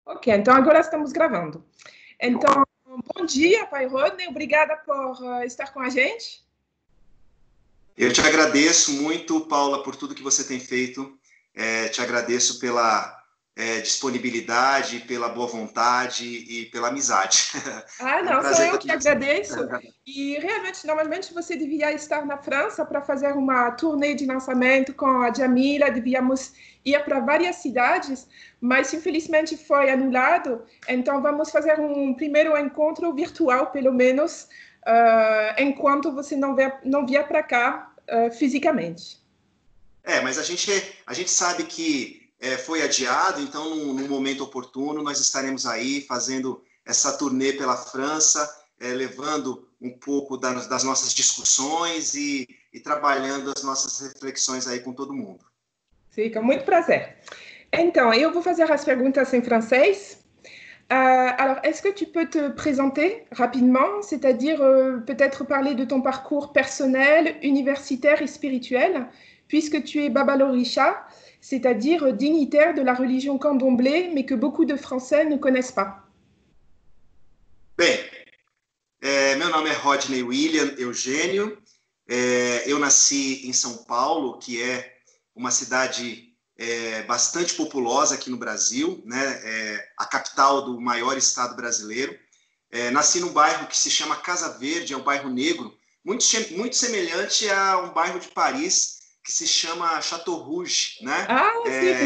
Ok, então agora estamos gravando. Então, bom dia, Pai Rodney, obrigada por estar com a gente. Eu te agradeço muito, Paula, por tudo que você tem feito. Te agradeço pela disponibilidade, pela boa vontade e pela amizade. Ah, É um não, sou prazer eu estar que conversando. agradeço. E realmente, normalmente você devia estar na França para fazer uma turnê de lançamento com a Jamila, devíamos ir para várias cidades, mas infelizmente foi anulado. Então vamos fazer um primeiro encontro virtual, pelo menos, enquanto você não vier para cá, fisicamente. Mas a gente sabe que foi adiado, então, num momento oportuno, nós estaremos aí fazendo essa turnê pela França, levando um pouco das nossas discussões e trabalhando as nossas reflexões aí com todo mundo. Fica muito prazer. Então, eu vou fazer as perguntas em francês. Alors, est-ce que tu peux te présenter rapidement, c'est-à-dire peut-être parler de ton parcours personnel, universitaire et spirituel, puisque tu es Babaloricha, c'est-à-dire dignitaire de la religion candomblé, mais que beaucoup de Français ne connaissent pas. Bem, meu nome é Rodney William Eugênio. Eu nasci em São Paulo, que é uma cidade bastante populosa aqui no Brasil, né? A capital do maior estado brasileiro. Nasci num bairro que se chama Casa Verde, é um bairro negro, muito semelhante a um bairro de Paris que se chama Chateau Rouge, né? Ah, sim.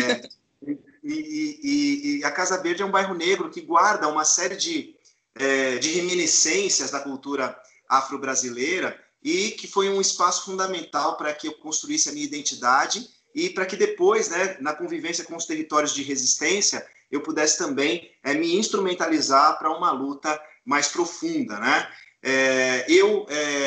E a Casa Verde é um bairro negro que guarda uma série de reminiscências da cultura afro-brasileira e que foi um espaço fundamental para que eu construísse a minha identidade e para que depois, né, na convivência com os territórios de resistência, eu pudesse também me instrumentalizar para uma luta mais profunda, né? Eu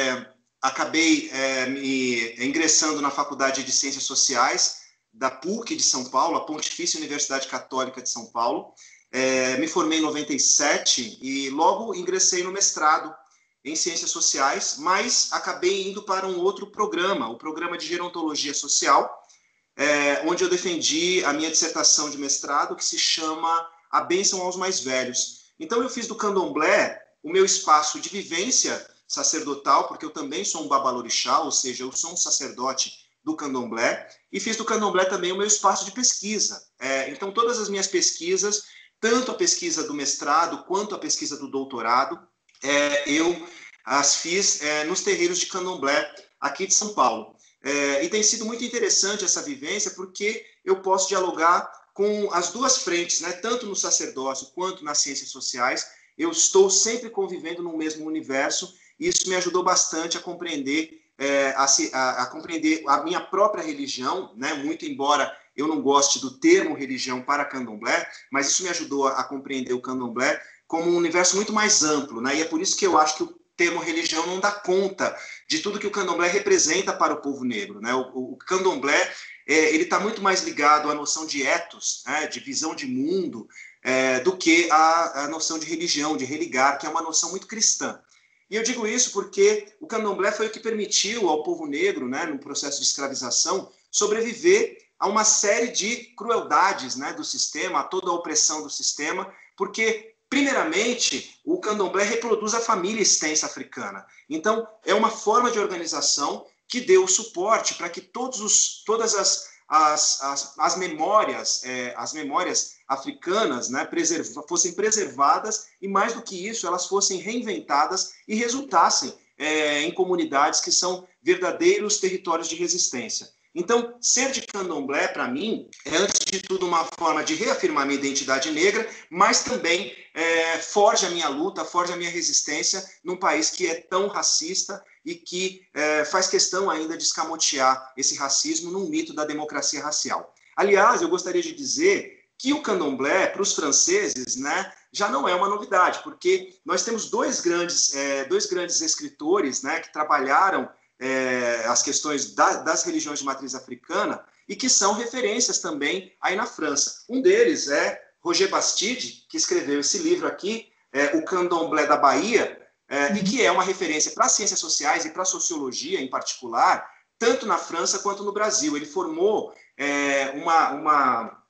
acabei me ingressando na Faculdade de Ciências Sociais da PUC de São Paulo, a Pontifícia Universidade Católica de São Paulo. Me formei em 97 e logo ingressei no mestrado em Ciências Sociais, mas acabei indo para um outro programa, o programa de Gerontologia Social, onde eu defendi a minha dissertação de mestrado, que se chama A Bênção aos Mais Velhos. Então eu fiz do candomblé o meu espaço de vivência sacerdotal, porque eu também sou um babalorixá, ou seja, eu sou um sacerdote do candomblé, e fiz do candomblé também o meu espaço de pesquisa. Então todas as minhas pesquisas, tanto a pesquisa do mestrado quanto a pesquisa do doutorado, eu as fiz nos terreiros de candomblé aqui de São Paulo. E tem sido muito interessante essa vivência, porque eu posso dialogar com as duas frentes, né? Tanto no sacerdócio quanto nas ciências sociais. Eu estou sempre convivendo no mesmo universo, e isso me ajudou bastante a compreender, a compreender a minha própria religião, né? Muito embora eu não goste do termo religião para candomblé, mas isso me ajudou a compreender o candomblé como um universo muito mais amplo, né? E é por isso que eu acho que o termo religião não dá conta de tudo que o candomblé representa para o povo negro, né? O candomblé ele está muito mais ligado à noção de ethos, né? De visão de mundo, do que a noção de religião, de religar, que é uma noção muito cristã. E eu digo isso porque o candomblé foi o que permitiu ao povo negro, né, no processo de escravização, sobreviver a uma série de crueldades, né, do sistema, a toda a opressão do sistema, porque, primeiramente, o candomblé reproduz a família extensa africana. Então, é uma forma de organização que deu suporte para que todas as memórias africanas, né, fossem preservadas e, mais do que isso, elas fossem reinventadas e resultassem em comunidades que são verdadeiros territórios de resistência. Então, ser de candomblé, para mim, é, antes de tudo, uma forma de reafirmar minha identidade negra, mas também forja a minha luta, forja a minha resistência num país que é tão racista e que faz questão ainda de escamotear esse racismo num mito da democracia racial. Aliás, eu gostaria de dizer que o candomblé, para os franceses, né, já não é uma novidade, porque nós temos dois grandes escritores, né, que trabalharam as questões das religiões de matriz africana e que são referências também aí na França. Um deles é Roger Bastide, que escreveu esse livro aqui, O Candomblé da Bahia, e que é uma referência para as ciências sociais e para a sociologia em particular, tanto na França quanto no Brasil. Ele formou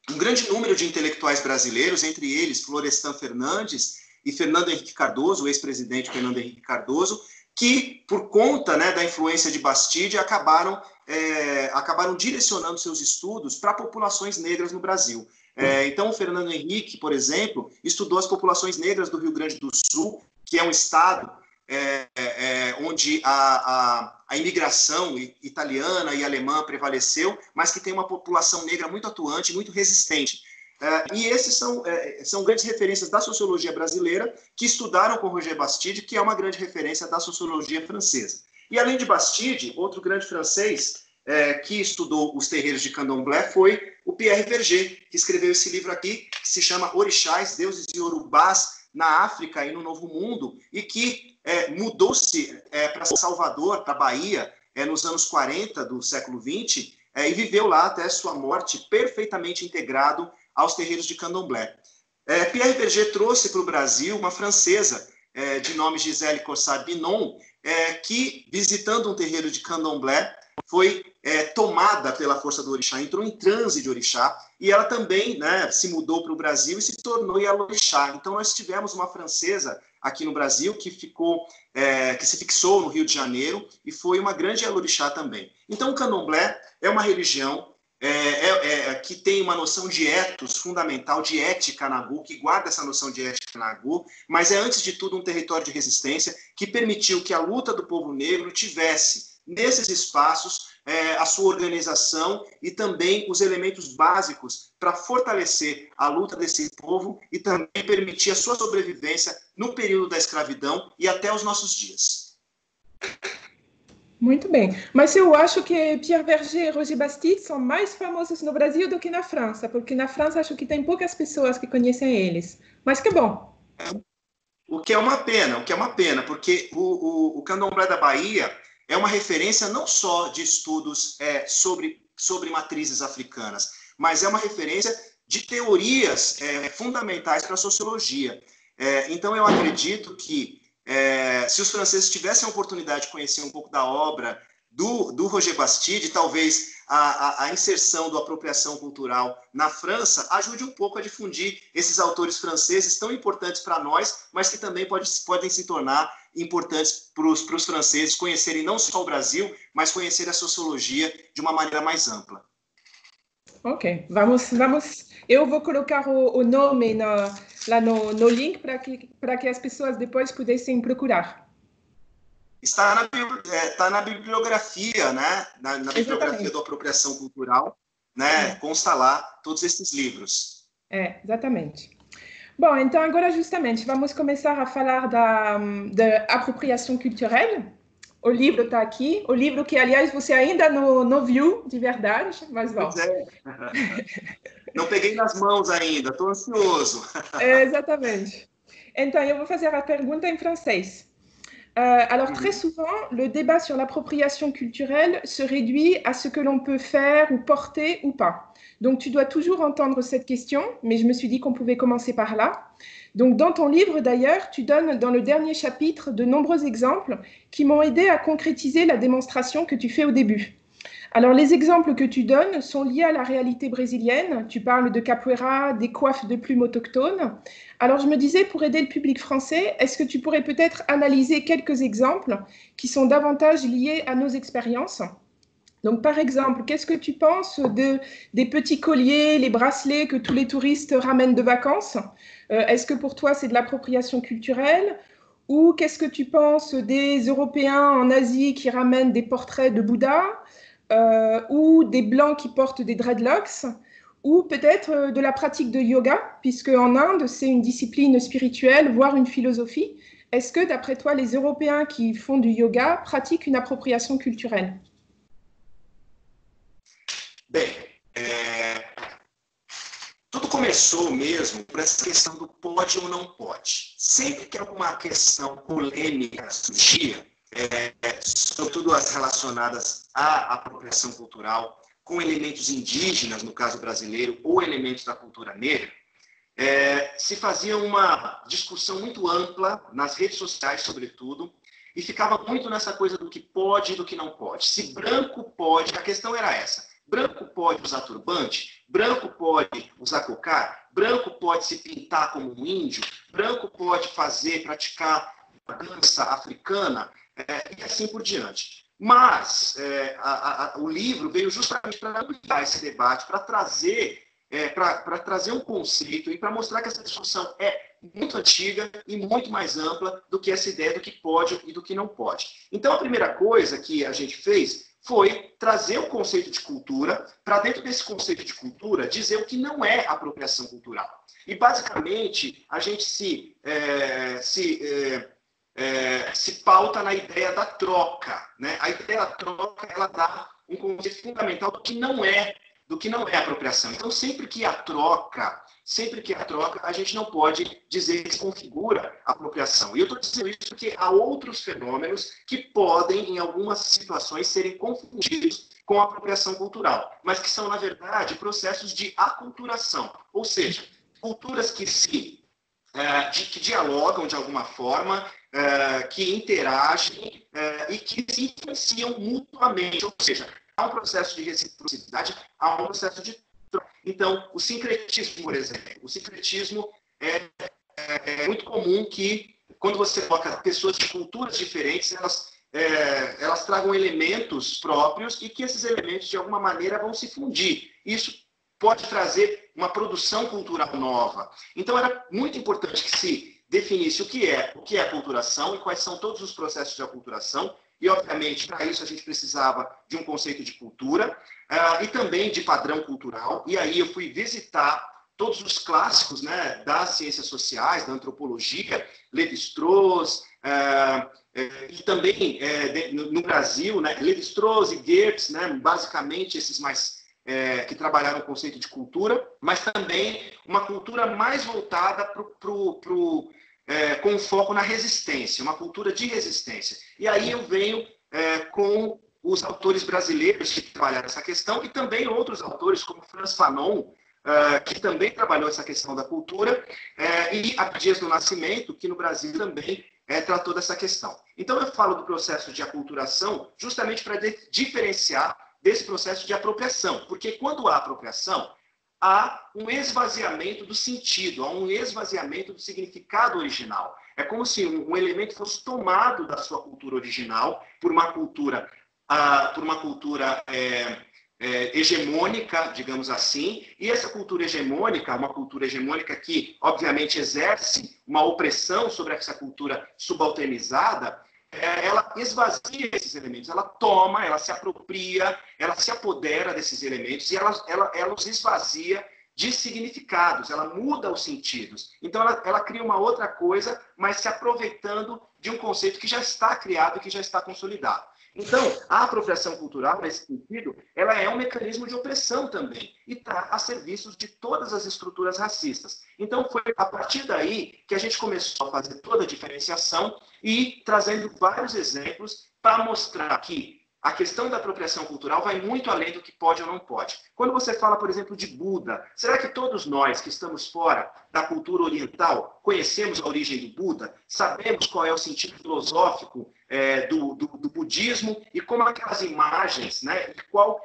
um grande número de intelectuais brasileiros, entre eles Florestan Fernandes e Fernando Henrique Cardoso, o ex-presidente Fernando Henrique Cardoso, que, por conta, né, da influência de Bastide, acabaram direcionando seus estudos para populações negras no Brasil. Então, o Fernando Henrique, por exemplo, estudou as populações negras do Rio Grande do Sul, que é um estado onde a imigração italiana e alemã prevaleceu, mas que tem uma população negra muito atuante, muito resistente. E esses são grandes referências da sociologia brasileira que estudaram com Roger Bastide, que é uma grande referência da sociologia francesa. E, além de Bastide, outro grande francês que estudou os terreiros de Candomblé foi o Pierre Berger, que escreveu esse livro aqui, que se chama Orixás, Deuses e Yorubás na África e no Novo Mundo, e que mudou-se para Salvador, para Bahia, nos anos 40 do século XX, e viveu lá até sua morte perfeitamente integrado aos terreiros de Candomblé. Pierre Berger trouxe para o Brasil uma francesa de nome Gisèle Cossat-Binon, que, visitando um terreiro de Candomblé, foi tomada pela força do orixá, entrou em transe de orixá, e ela também, né, se mudou para o Brasil e se tornou Ialorixá. Então, nós tivemos uma francesa aqui no Brasil que se fixou no Rio de Janeiro e foi uma grande Ialorixá também. Então, o Candomblé é uma religião que tem uma noção de ethos fundamental, de ética Nagô, que guarda essa noção de ética Nagô, mas é, antes de tudo, um território de resistência que permitiu que a luta do povo negro tivesse, nesses espaços, a sua organização e também os elementos básicos para fortalecer a luta desse povo e também permitir a sua sobrevivência no período da escravidão e até os nossos dias. Muito bem. Mas eu acho que Pierre Berger e Roger Bastide são mais famosos no Brasil do que na França, porque na França acho que tem poucas pessoas que conhecem eles. Mas que bom. O que é uma pena, porque o Candomblé da Bahia é uma referência não só de estudos sobre matrizes africanas, mas é uma referência de teorias fundamentais para a sociologia. Então, eu acredito que se os franceses tivessem a oportunidade de conhecer um pouco da obra do Roger Bastide, talvez a inserção da apropriação cultural na França ajude um pouco a difundir esses autores franceses tão importantes para nós, mas que também podem se tornar importantes para os franceses conhecerem não só o Brasil, mas conhecer a sociologia de uma maneira mais ampla. Ok, vamos. Eu vou colocar o nome lá no link para que as pessoas depois pudessem procurar. Está na bibliografia, né? Na bibliografia da apropriação cultural, né? Consta lá todos esses livros. Exatamente. Bom, então agora justamente vamos começar a falar da apropriação cultural. O livro está aqui, o livro que, aliás, você ainda não viu de verdade, mas bom. Pois é. Não peguei nas mãos ainda, estou ansioso. Exatamente. Então, eu vou fazer a pergunta em francês. Alors, très souvent, le débat sur l'appropriation culturelle se réduit à ce que l'on peut faire ou porter ou pas. Donc, tu dois toujours entendre cette question, mais je me suis dit qu'on pouvait commencer par là. Donc, dans ton livre, d'ailleurs, tu donnes dans le dernier chapitre de nombreux exemples qui m'ont aidé à concrétiser la démonstration que tu fais au début. Alors, les exemples que tu donnes sont liés à la réalité brésilienne. Tu parles de capoeira, des coiffes de plumes autochtones. Alors, je me disais, pour aider le public français, est-ce que tu pourrais peut-être analyser quelques exemples qui sont davantage liés à nos expériences ? Donc, par exemple, qu'est-ce que tu penses des petits colliers, les bracelets que tous les touristes ramènent de vacances ? Est-ce que pour toi, c'est de l'appropriation culturelle ? Ou qu'est-ce que tu penses des Européens en Asie qui ramènent des portraits de Bouddha ? Ou des Blancs qui portent des dreadlocks ? Ou peut-être de la pratique de yoga, puisque en Inde, c'est une discipline spirituelle, voire une philosophie. Est-ce que, d'après toi, les Européens qui font du yoga pratiquent une appropriation culturelle ? Bem, tudo começou mesmo por essa questão do pode ou não pode. Sempre que alguma questão polêmica surgia, sobretudo as relacionadas à apropriação cultural, com elementos indígenas, no caso brasileiro, ou elementos da cultura negra, se fazia uma discussão muito ampla, nas redes sociais, sobretudo, e ficava muito nessa coisa do que pode e do que não pode. Se branco pode, a questão era essa. Branco pode usar turbante, branco pode usar cocar, branco pode se pintar como um índio, branco pode praticar a dança africana, e assim por diante. Mas o livro veio justamente para ampliar esse debate, para trazer um conceito e para mostrar que essa discussão é muito antiga e muito mais ampla do que essa ideia do que pode e do que não pode. Então, a primeira coisa que a gente fez foi trazer o conceito de cultura, para dentro desse conceito de cultura, dizer o que não é apropriação cultural. E, basicamente, a gente se pauta na ideia da troca, né? A ideia da troca, ela dá um conceito fundamental do que não é apropriação. Então, sempre que há troca, a gente não pode dizer que se configura apropriação. E eu estou dizendo isso porque há outros fenômenos que podem, em algumas situações, serem confundidos com a apropriação cultural, mas que são, na verdade, processos de aculturação, ou seja, culturas que que dialogam de alguma forma, que interagem e que se influenciam mutuamente, ou seja, há um processo de reciprocidade, há um processo de troca. Então, o sincretismo, por exemplo, o sincretismo é muito comum que, quando você coloca pessoas de culturas diferentes, elas tragam elementos próprios e que esses elementos, de alguma maneira, vão se fundir. Isso pode trazer uma produção cultural nova. Então, era muito importante que se definisse o que é aculturação e quais são todos os processos de aculturação. E, obviamente, para isso a gente precisava de um conceito de cultura e também de padrão cultural. E aí eu fui visitar todos os clássicos, né, das ciências sociais, da antropologia, Lévi-Strauss, e também no Brasil, né, Lévi-Strauss e Geertz, né, basicamente esses mais que trabalharam o conceito de cultura, mas também uma cultura mais voltada com foco na resistência, uma cultura de resistência. E aí eu venho com os autores brasileiros que trabalharam essa questão e também outros autores, como Frantz Fanon, que também trabalhou essa questão da cultura, e Abdias do Nascimento, que no Brasil também tratou dessa questão. Então eu falo do processo de aculturação justamente para diferenciar desse processo de apropriação, porque quando há apropriação, há um esvaziamento do sentido, há um esvaziamento do significado original. É como se um elemento fosse tomado da sua cultura original por uma cultura hegemônica, digamos assim, e essa cultura hegemônica, uma cultura hegemônica que, obviamente, exerce uma opressão sobre essa cultura subalternizada, ela esvazia esses elementos, ela toma, ela se apropria, ela se apodera desses elementos e ela os esvazia de significados, ela muda os sentidos. Então, ela cria uma outra coisa, mas se aproveitando de um conceito que já está criado e que já está consolidado. Então, a apropriação cultural, nesse sentido, ela é um mecanismo de opressão também e está a serviço de todas as estruturas racistas. Então, foi a partir daí que a gente começou a fazer toda a diferenciação e trazendo vários exemplos para mostrar que a questão da apropriação cultural vai muito além do que pode ou não pode. Quando você fala, por exemplo, de Buda, será que todos nós que estamos fora da cultura oriental conhecemos a origem do Buda? Sabemos qual é o sentido filosófico do budismo e como aquelas imagens, né? Qual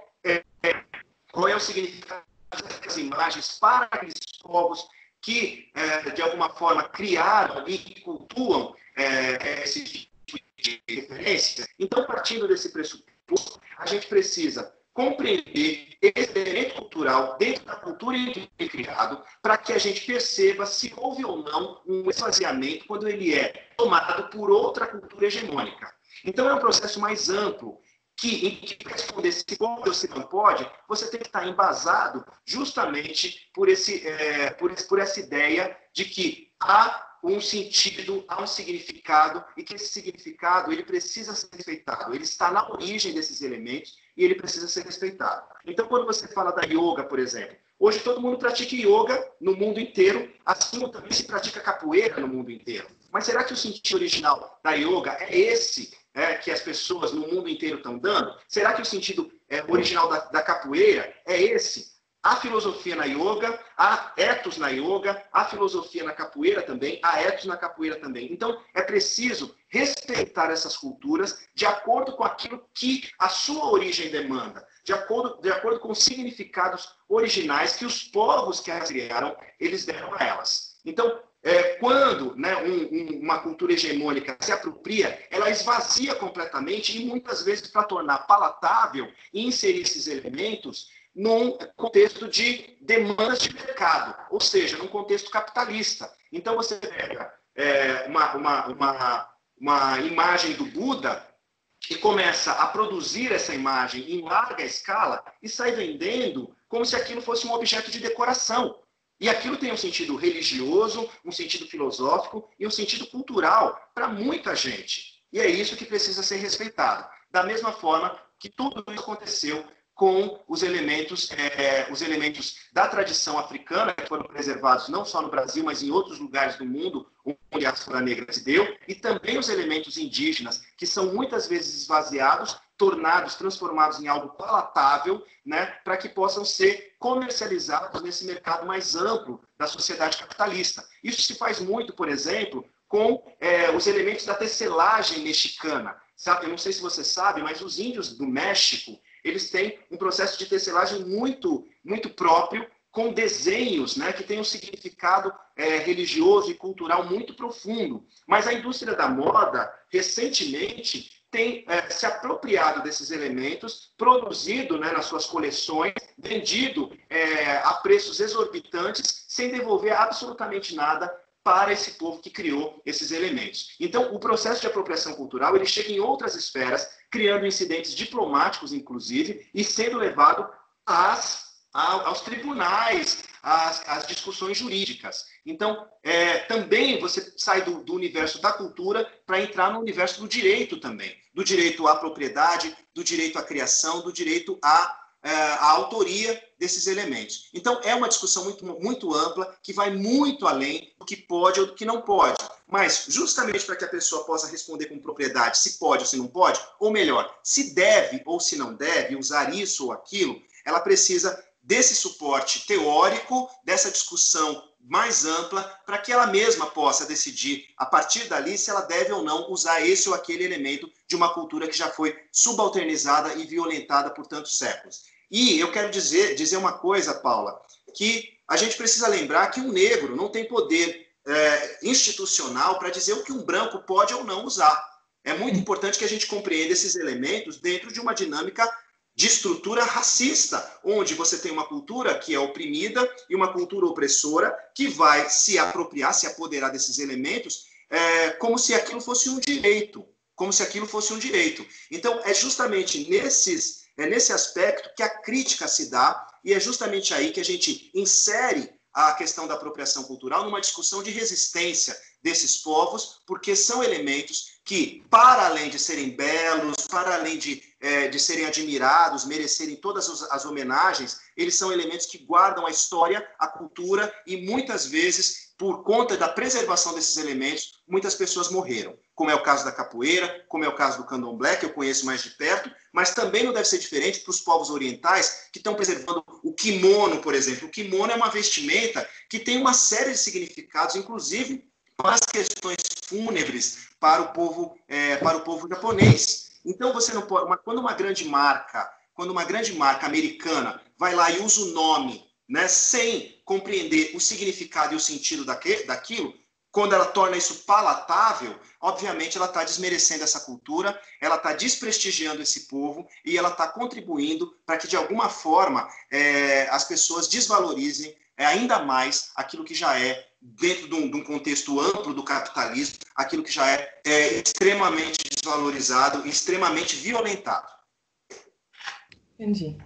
é o significado dessas imagens para aqueles povos que, de alguma forma, criaram e cultuam esse tipo de referência? Então, partindo desse pressuposto, a gente precisa compreender esse elemento cultural dentro da cultura em que é criado, para que a gente perceba se houve ou não um esvaziamento quando ele é tomado por outra cultura hegemônica. Então, é um processo mais amplo, em que para responder se pode ou se não pode, você tem que estar embasado justamente por essa ideia de que há um sentido, há um significado, e que esse significado ele precisa ser respeitado. Ele está na origem desses elementos e ele precisa ser respeitado. Então, quando você fala da yoga, por exemplo, hoje todo mundo pratica yoga no mundo inteiro, assim como também se pratica capoeira no mundo inteiro. Mas será que o sentido original da yoga é esse que as pessoas no mundo inteiro estão dando? Será que o sentido original da capoeira é esse? Há filosofia na yoga, há ethos na yoga, há filosofia na capoeira também, há ethos na capoeira também. Então, é preciso respeitar essas culturas de acordo com aquilo que a sua origem demanda, de acordo com os significados originais que os povos que as criaram, eles deram a elas. Então, quando, né, uma cultura hegemônica se apropria, ela esvazia completamente e muitas vezes para tornar palatável e inserir esses elementos num contexto de demandas de mercado, ou seja, num contexto capitalista. Então você pega uma imagem do Buda e começa a produzir essa imagem em larga escala e sai vendendo como se aquilo fosse um objeto de decoração. E aquilo tem um sentido religioso, um sentido filosófico e um sentido cultural para muita gente. E é isso que precisa ser respeitado. Da mesma forma que tudo isso aconteceu com os elementos da tradição africana, que foram preservados não só no Brasil, mas em outros lugares do mundo, onde a diáspora negra se deu, e também os elementos indígenas, que são muitas vezes esvaziados, transformados em algo palatável, né, para que possam ser comercializados nesse mercado mais amplo da sociedade capitalista. Isso se faz muito, por exemplo, com os elementos da tecelagem mexicana. Sabe? Eu não sei se você sabe, mas os índios do México, eles têm um processo de tecelagem muito, muito próprio, com desenhos, né, que têm um significado religioso e cultural muito profundo. Mas a indústria da moda, recentemente, tem se apropriado desses elementos, produzido, né, nas suas coleções, vendido a preços exorbitantes, sem devolver absolutamente nada para esse povo que criou esses elementos. Então, o processo de apropriação cultural ele chega em outras esferas, criando incidentes diplomáticos, inclusive, e sendo levado aos tribunais, às discussões jurídicas. Então, também você sai do universo da cultura para entrar no universo do direito também. Do direito à propriedade, do direito à criação, do direito à autoria desses elementos. Então, é uma discussão muito, muito ampla, que vai muito além do que pode ou do que não pode. Mas, justamente para que a pessoa possa responder com propriedade se pode ou se não pode, ou melhor, se deve ou se não deve usar isso ou aquilo, ela precisa desse suporte teórico, dessa discussão mais ampla, para que ela mesma possa decidir, a partir dali, se ela deve ou não usar esse ou aquele elemento de uma cultura que já foi subalternizada e violentada por tantos séculos. E eu quero dizer uma coisa, Paula, que a gente precisa lembrar que um negro não tem poder institucional para dizer o que um branco pode ou não usar. É muito importante que a gente compreenda esses elementos dentro de uma dinâmica de estrutura racista, onde você tem uma cultura que é oprimida e uma cultura opressora que vai se apropriar, se apoderar desses elementos como se aquilo fosse um direito, Então, é justamente nesse aspecto que a crítica se dá e é justamente aí que a gente insere a questão da apropriação cultural numa discussão de resistência desses povos, porque são elementos que, para além de serem belos, para além de serem admirados, merecerem todas as homenagens, eles são elementos que guardam a história, a cultura e muitas vezes, por conta da preservação desses elementos, muitas pessoas morreram. Como é o caso da capoeira, como é o caso do candomblé, que eu conheço mais de perto, mas também não deve ser diferente para os povos orientais que estão preservando o kimono, por exemplo. O kimono é uma vestimenta que tem uma série de significados, inclusive para as questões fúnebres para o povo japonês. Então, você não pode. Quando uma grande marca americana vai lá e usa o nome, né, sem compreender o significado e o sentido daquilo, quando ela torna isso palatável, obviamente ela está desmerecendo essa cultura, ela está desprestigiando esse povo e ela está contribuindo para que, de alguma forma, as pessoas desvalorizem ainda mais aquilo que já é, dentro de um contexto amplo do capitalismo, aquilo que já é extremamente desvalorizado e extremamente violentado. Entendi.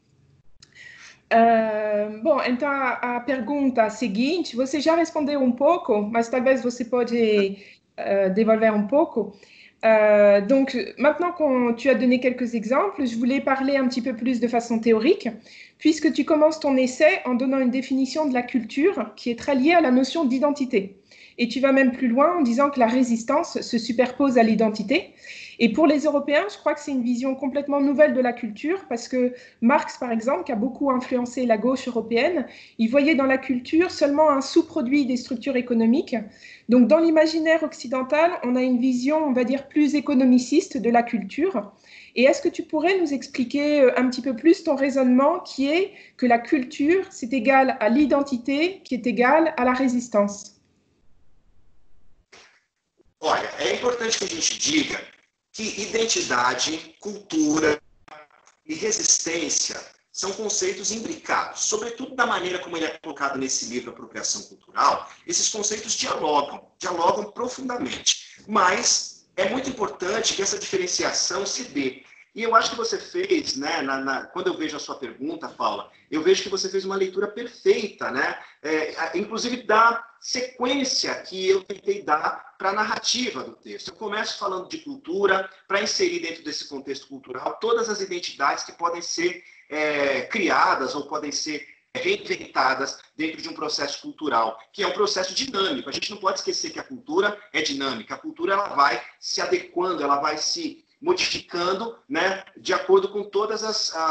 Bom, então a pergunta seguinte, você já respondeu um pouco, mas talvez você pode développer un peu. Donc, maintenant que tu as donné quelques exemples, je voulais parler un petit peu plus de façon théorique, puisque tu commences ton essai en donnant une définition de la culture qui est très liée à la notion d'identité. Et tu vas même plus loin en disant que la résistance se superpose à l'identité. Et pour les Européens, je crois que c'est une vision complètement nouvelle de la culture, parce que Marx, par exemple, qui a beaucoup influencé la gauche européenne, il voyait dans la culture seulement un sous-produit des structures économiques. Donc dans l'imaginaire occidental, on a une vision, on va dire, plus économiciste de la culture. Et est-ce que tu pourrais nous expliquer un petit peu plus ton raisonnement qui est que la culture, c'est égal à l'identité, qui est égale à la résistance? Olha, é importante que a gente diga que identidade, cultura e resistência são conceitos imbricados, sobretudo da maneira como ele é colocado nesse livro Apropriação Cultural. Esses conceitos dialogam profundamente, mas é muito importante que essa diferenciação se dê. E eu acho que você fez, né, quando eu vejo a sua pergunta, Paula, eu vejo que você fez uma leitura perfeita, né, inclusive da sequência que eu tentei dar para a narrativa do texto. Eu começo falando de cultura, para inserir dentro desse contexto cultural todas as identidades que podem ser criadas ou podem ser reinventadas dentro de um processo cultural, que é um processo dinâmico. A gente não pode esquecer que a cultura é dinâmica. A cultura ela vai se adequando, ela vai se modificando, né, de acordo com todas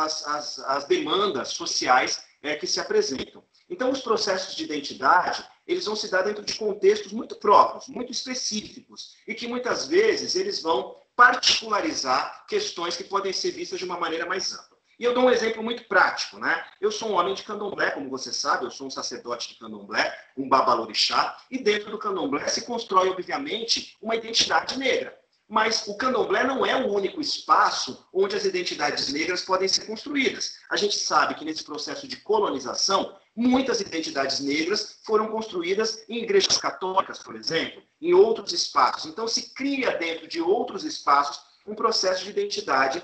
as demandas sociais que se apresentam. Então, os processos de identidade, eles vão se dar dentro de contextos muito próprios, muito específicos, e que muitas vezes eles vão particularizar questões que podem ser vistas de uma maneira mais ampla. E eu dou um exemplo muito prático, né? Eu sou um homem de candomblé, como você sabe, eu sou um sacerdote de candomblé, um babalorixá, e dentro do candomblé se constrói, obviamente, uma identidade negra. Mas o candomblé não é o único espaço onde as identidades negras podem ser construídas. A gente sabe que nesse processo de colonização, muitas identidades negras foram construídas em igrejas católicas, por exemplo, em outros espaços. Então se cria dentro de outros espaços um processo de identidade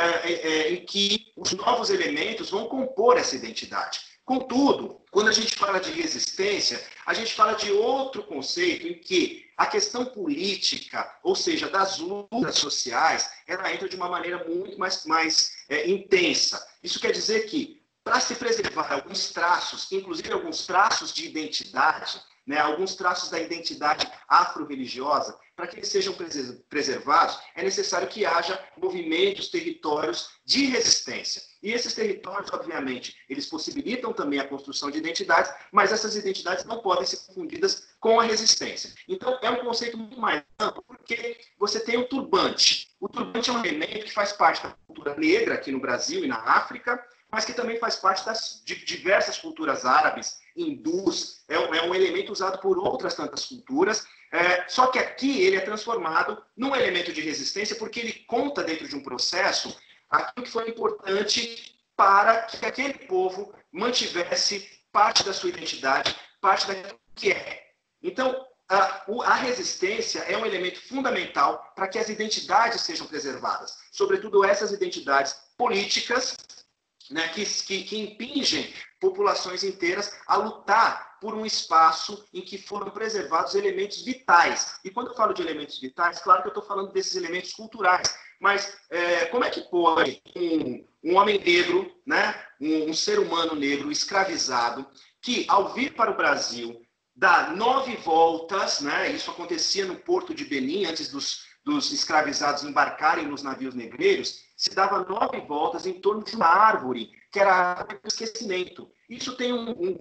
em que os novos elementos vão compor essa identidade. Contudo, quando a gente fala de resistência, a gente fala de outro conceito em que a questão política, ou seja, das lutas sociais, ela entra de uma maneira muito mais intensa. Isso quer dizer que, para se preservar alguns traços, inclusive alguns traços de identidade, né, alguns traços da identidade afro-religiosa, para que eles sejam preservados, é necessário que haja movimentos, territórios de resistência. E esses territórios, obviamente, eles possibilitam também a construção de identidades, mas essas identidades não podem ser confundidas com a resistência. Então, é um conceito muito mais amplo, porque você tem o turbante. O turbante é um elemento que faz parte da cultura negra aqui no Brasil e na África, mas que também faz parte de diversas culturas árabes, hindus, é um elemento usado por outras tantas culturas, só que aqui ele é transformado num elemento de resistência porque ele conta dentro de um processo aquilo que foi importante para que aquele povo mantivesse parte da sua identidade, parte daquilo que é. Então, a resistência é um elemento fundamental para que as identidades sejam preservadas, sobretudo essas identidades políticas, né, que impingem populações inteiras a lutar por um espaço em que foram preservados elementos vitais. E quando eu falo de elementos vitais, claro que eu estou falando desses elementos culturais, mas como é que pode um homem negro, né, um ser humano negro escravizado, que ao vir para o Brasil dá 9 voltas, né, isso acontecia no porto de Benin, antes dos escravizados embarcarem nos navios negreiros, se dava 9 voltas em torno de uma árvore, que era a árvore do esquecimento. Isso tem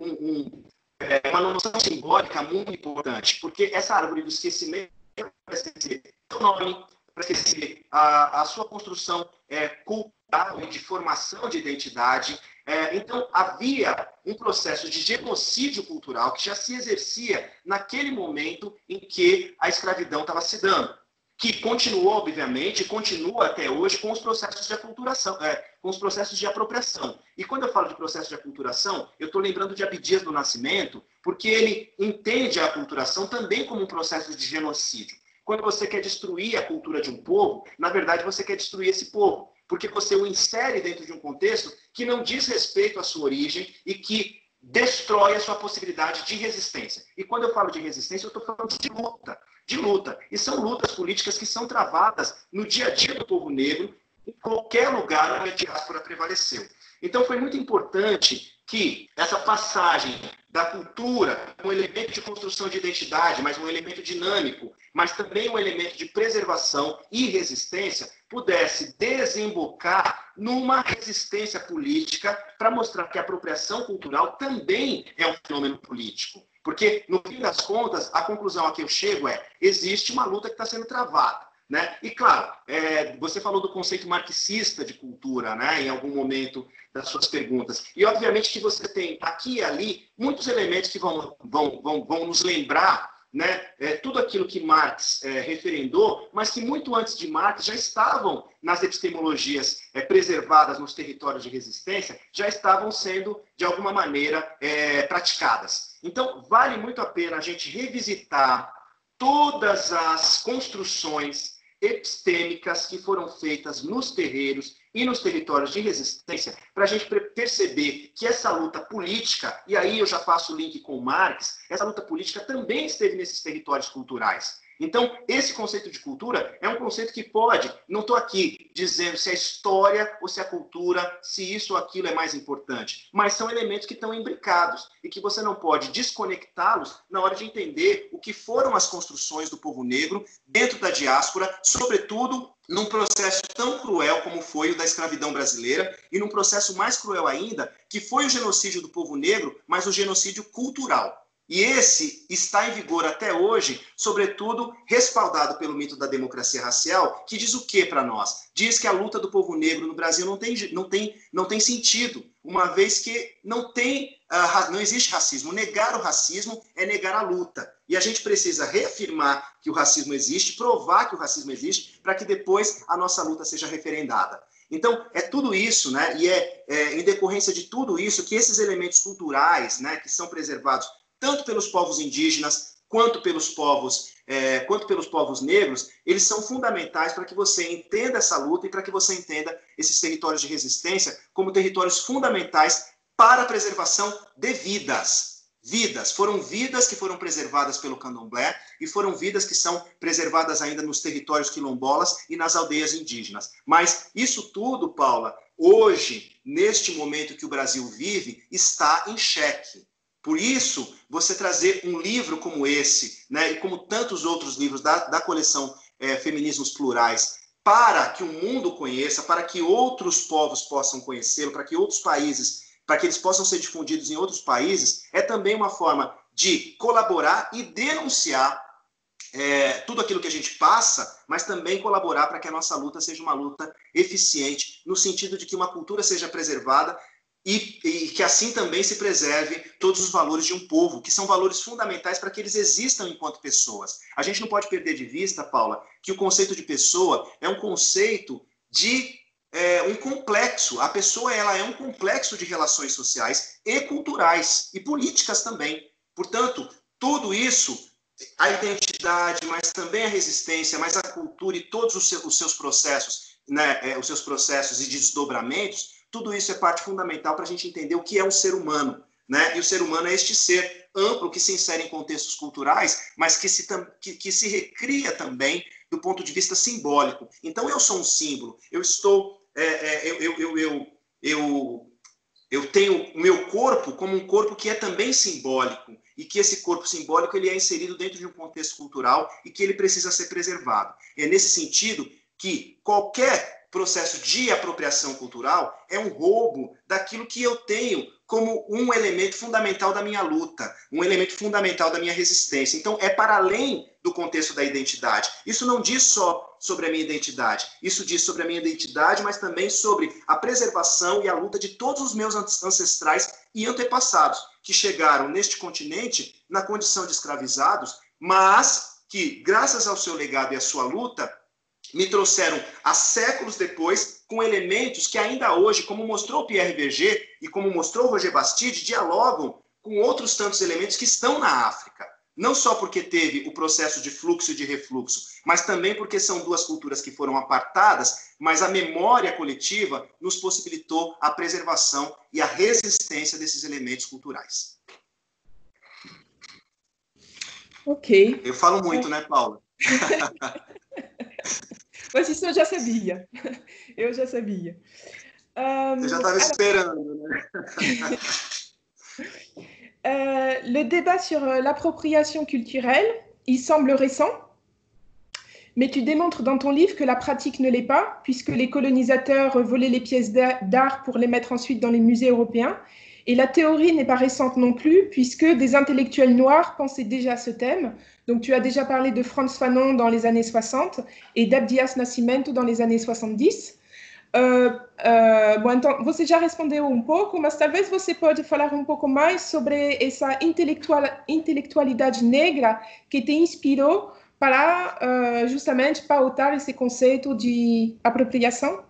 uma noção simbólica muito importante, porque essa árvore do esquecimento vai esquecer seu nome, para esquecer a sua construção cultural e de formação de identidade. Então, havia um processo de genocídio cultural que já se exercia naquele momento em que a escravidão estava se dando, que continuou, obviamente, e continua até hoje com os processos de aculturação, com os processos de apropriação. E quando eu falo de processo de aculturação, eu estou lembrando de Abdias do Nascimento, porque ele entende a aculturação também como um processo de genocídio. Quando você quer destruir a cultura de um povo, na verdade você quer destruir esse povo, porque você o insere dentro de um contexto que não diz respeito à sua origem e que destrói a sua possibilidade de resistência. E quando eu falo de resistência, eu estou falando de luta. E são lutas políticas que são travadas no dia a dia do povo negro, em qualquer lugar onde a diáspora prevaleceu. Então, foi muito importante que essa passagem da cultura, um elemento de construção de identidade, mas um elemento dinâmico, mas também um elemento de preservação e resistência, pudesse desembocar numa resistência política para mostrar que a apropriação cultural também é um fenômeno político. Porque, no fim das contas, a conclusão a que eu chego é: existe uma luta que está sendo travada. Né? E, claro, você falou do conceito marxista de cultura, né, em algum momento das suas perguntas. E, obviamente, que você tem aqui e ali muitos elementos que vão nos lembrar, né, tudo aquilo que Marx referendou, mas que muito antes de Marx já estavam nas epistemologias preservadas nos territórios de resistência, já estavam sendo, de alguma maneira, praticadas. Então, vale muito a pena a gente revisitar todas as construções epistêmicas que foram feitas nos terreiros e nos territórios de resistência, para a gente perceber que essa luta política, e aí eu já faço o link com Marx, essa luta política também esteve nesses territórios culturais. Então, esse conceito de cultura é um conceito que pode, não estou aqui dizendo se a história ou se a cultura, se isso ou aquilo é mais importante, mas são elementos que estão imbricados e que você não pode desconectá-los na hora de entender o que foram as construções do povo negro dentro da diáspora, sobretudo num processo tão cruel como foi o da escravidão brasileira e num processo mais cruel ainda, que foi o genocídio do povo negro, mas o genocídio cultural. E esse está em vigor até hoje, sobretudo respaldado pelo mito da democracia racial, que diz o que para nós? Diz que a luta do povo negro no Brasil não tem sentido, uma vez que não existe racismo. Negar o racismo é negar a luta. E a gente precisa reafirmar que o racismo existe, provar que o racismo existe, para que depois a nossa luta seja referendada. Então, é tudo isso, né? E em decorrência de tudo isso que esses elementos culturais, né, que são preservados tanto pelos povos indígenas quanto pelos povos negros, eles são fundamentais para que você entenda essa luta e para que você entenda esses territórios de resistência como territórios fundamentais para a preservação de vidas. Vidas. Foram vidas que foram preservadas pelo candomblé e foram vidas que são preservadas ainda nos territórios quilombolas e nas aldeias indígenas. Mas isso tudo, Paula, hoje, neste momento que o Brasil vive, está em xeque. Por isso, você trazer um livro como esse, né, e como tantos outros livros da coleção Feminismos Plurais, para que o mundo conheça, para que outros povos possam conhecê-lo, para que outros países, para que eles possam ser difundidos em outros países, é também uma forma de colaborar e denunciar tudo aquilo que a gente passa, mas também colaborar para que a nossa luta seja uma luta eficiente, no sentido de que uma cultura seja preservada e que assim também se preserve todos os valores de um povo, que são valores fundamentais para que eles existam enquanto pessoas. A gente não pode perder de vista, Paula, que o conceito de pessoa é um conceito de um complexo. A pessoa ela é um complexo de relações sociais e culturais, e políticas também. Portanto, tudo isso, a identidade, mas também a resistência, mas a cultura e todos os seus processos, né, os seus processos e desdobramentos, tudo isso é parte fundamental para a gente entender o que é um ser humano, né? E o ser humano é este ser amplo que se insere em contextos culturais, mas que se recria também do ponto de vista simbólico. Então, eu sou um símbolo. Eu tenho o meu corpo como um corpo que é também simbólico e que esse corpo simbólico ele é inserido dentro de um contexto cultural e que ele precisa ser preservado. É nesse sentido que qualquer processo de apropriação cultural é um roubo daquilo que eu tenho como um elemento fundamental da minha luta, um elemento fundamental da minha resistência. Então, é para além do contexto da identidade. Isso não diz só sobre a minha identidade, isso diz sobre a minha identidade, mas também sobre a preservação e a luta de todos os meus ancestrais e antepassados, que chegaram neste continente na condição de escravizados, mas que, graças ao seu legado e à sua luta, me trouxeram há séculos depois com elementos que ainda hoje, como mostrou Pierre Berger e como mostrou Roger Bastide, dialogam com outros tantos elementos que estão na África. Não só porque teve o processo de fluxo e de refluxo, mas também porque são duas culturas que foram apartadas, mas a memória coletiva nos possibilitou a preservação e a resistência desses elementos culturais. Ok. Eu falo muito, né, Paula? Mas isso eu já sabia. Eu já sabia. Você já estava esperando, né? Le débat sur l'appropriation culturelle, il semble récent, mais tu démontres dans ton livre que la pratique ne l'est pas, puisque les colonisateurs volaient les pièces d'art pour les mettre ensuite dans les musées européens. Et la théorie n'est pas récente non plus, puisque des intellectuels noirs pensaient déjà à ce thème. Donc tu as déjà parlé de Frantz Fanon dans les années 60 et d'Abdias Nascimento dans les années 70. Bom, então, você já respondeu um pouco, mas talvez você pode falar um pouco mais sobre essa intelectualidade negra que te inspirou para justamente pautar esse conceito de apropriação?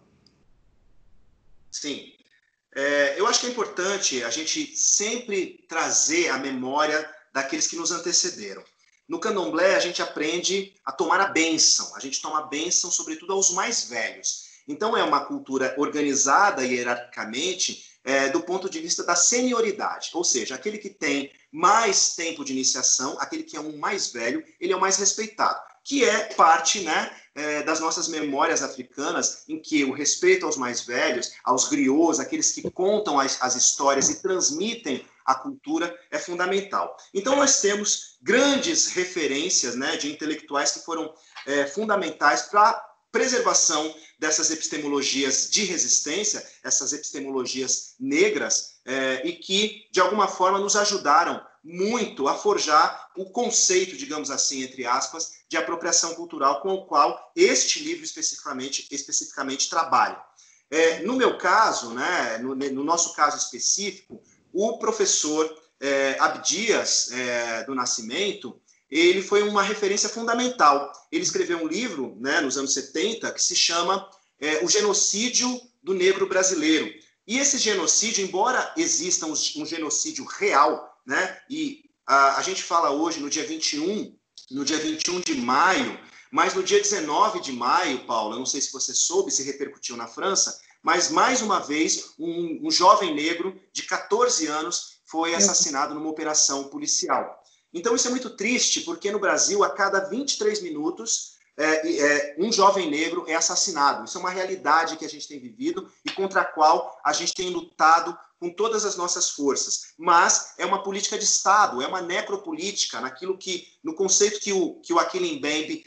Sim. Eu acho que é importante a gente sempre trazer a memória daqueles que nos antecederam. No candomblé, a gente aprende a tomar a bênção. A gente toma a bênção, sobretudo, aos mais velhos. Então, é uma cultura organizada hierarquicamente do ponto de vista da senioridade. Ou seja, aquele que tem mais tempo de iniciação, aquele que é um mais velho, ele é o mais respeitado. Que é parte, né, das nossas memórias africanas, em que o respeito aos mais velhos, aos griots, aqueles que contam as histórias e transmitem a cultura, é fundamental. Então, nós temos grandes referências, né, de intelectuais que foram fundamentais para a preservação dessas epistemologias de resistência, essas epistemologias negras, e que, de alguma forma, nos ajudaram muito a forjar o conceito, digamos assim, entre aspas, de apropriação cultural com o qual este livro especificamente trabalha. No meu caso, né, no nosso caso específico, o professor Abdias do Nascimento, ele foi uma referência fundamental. Ele escreveu um livro, né, nos anos 70, que se chama O Genocídio do Negro Brasileiro. E esse genocídio, embora exista um genocídio real, né, e a gente fala hoje no dia 21 de maio, mas no dia 19 de maio, Paula, não sei se você soube, se repercutiu na França, mas mais uma vez um jovem negro de 14 anos foi assassinado numa operação policial. Então isso é muito triste, porque no Brasil, a cada 23 minutos, um jovem negro é assassinado. Isso é uma realidade que a gente tem vivido e contra a qual a gente tem lutado com todas as nossas forças. Mas é uma política de Estado, é uma necropolítica, no conceito que o Achille Mbembe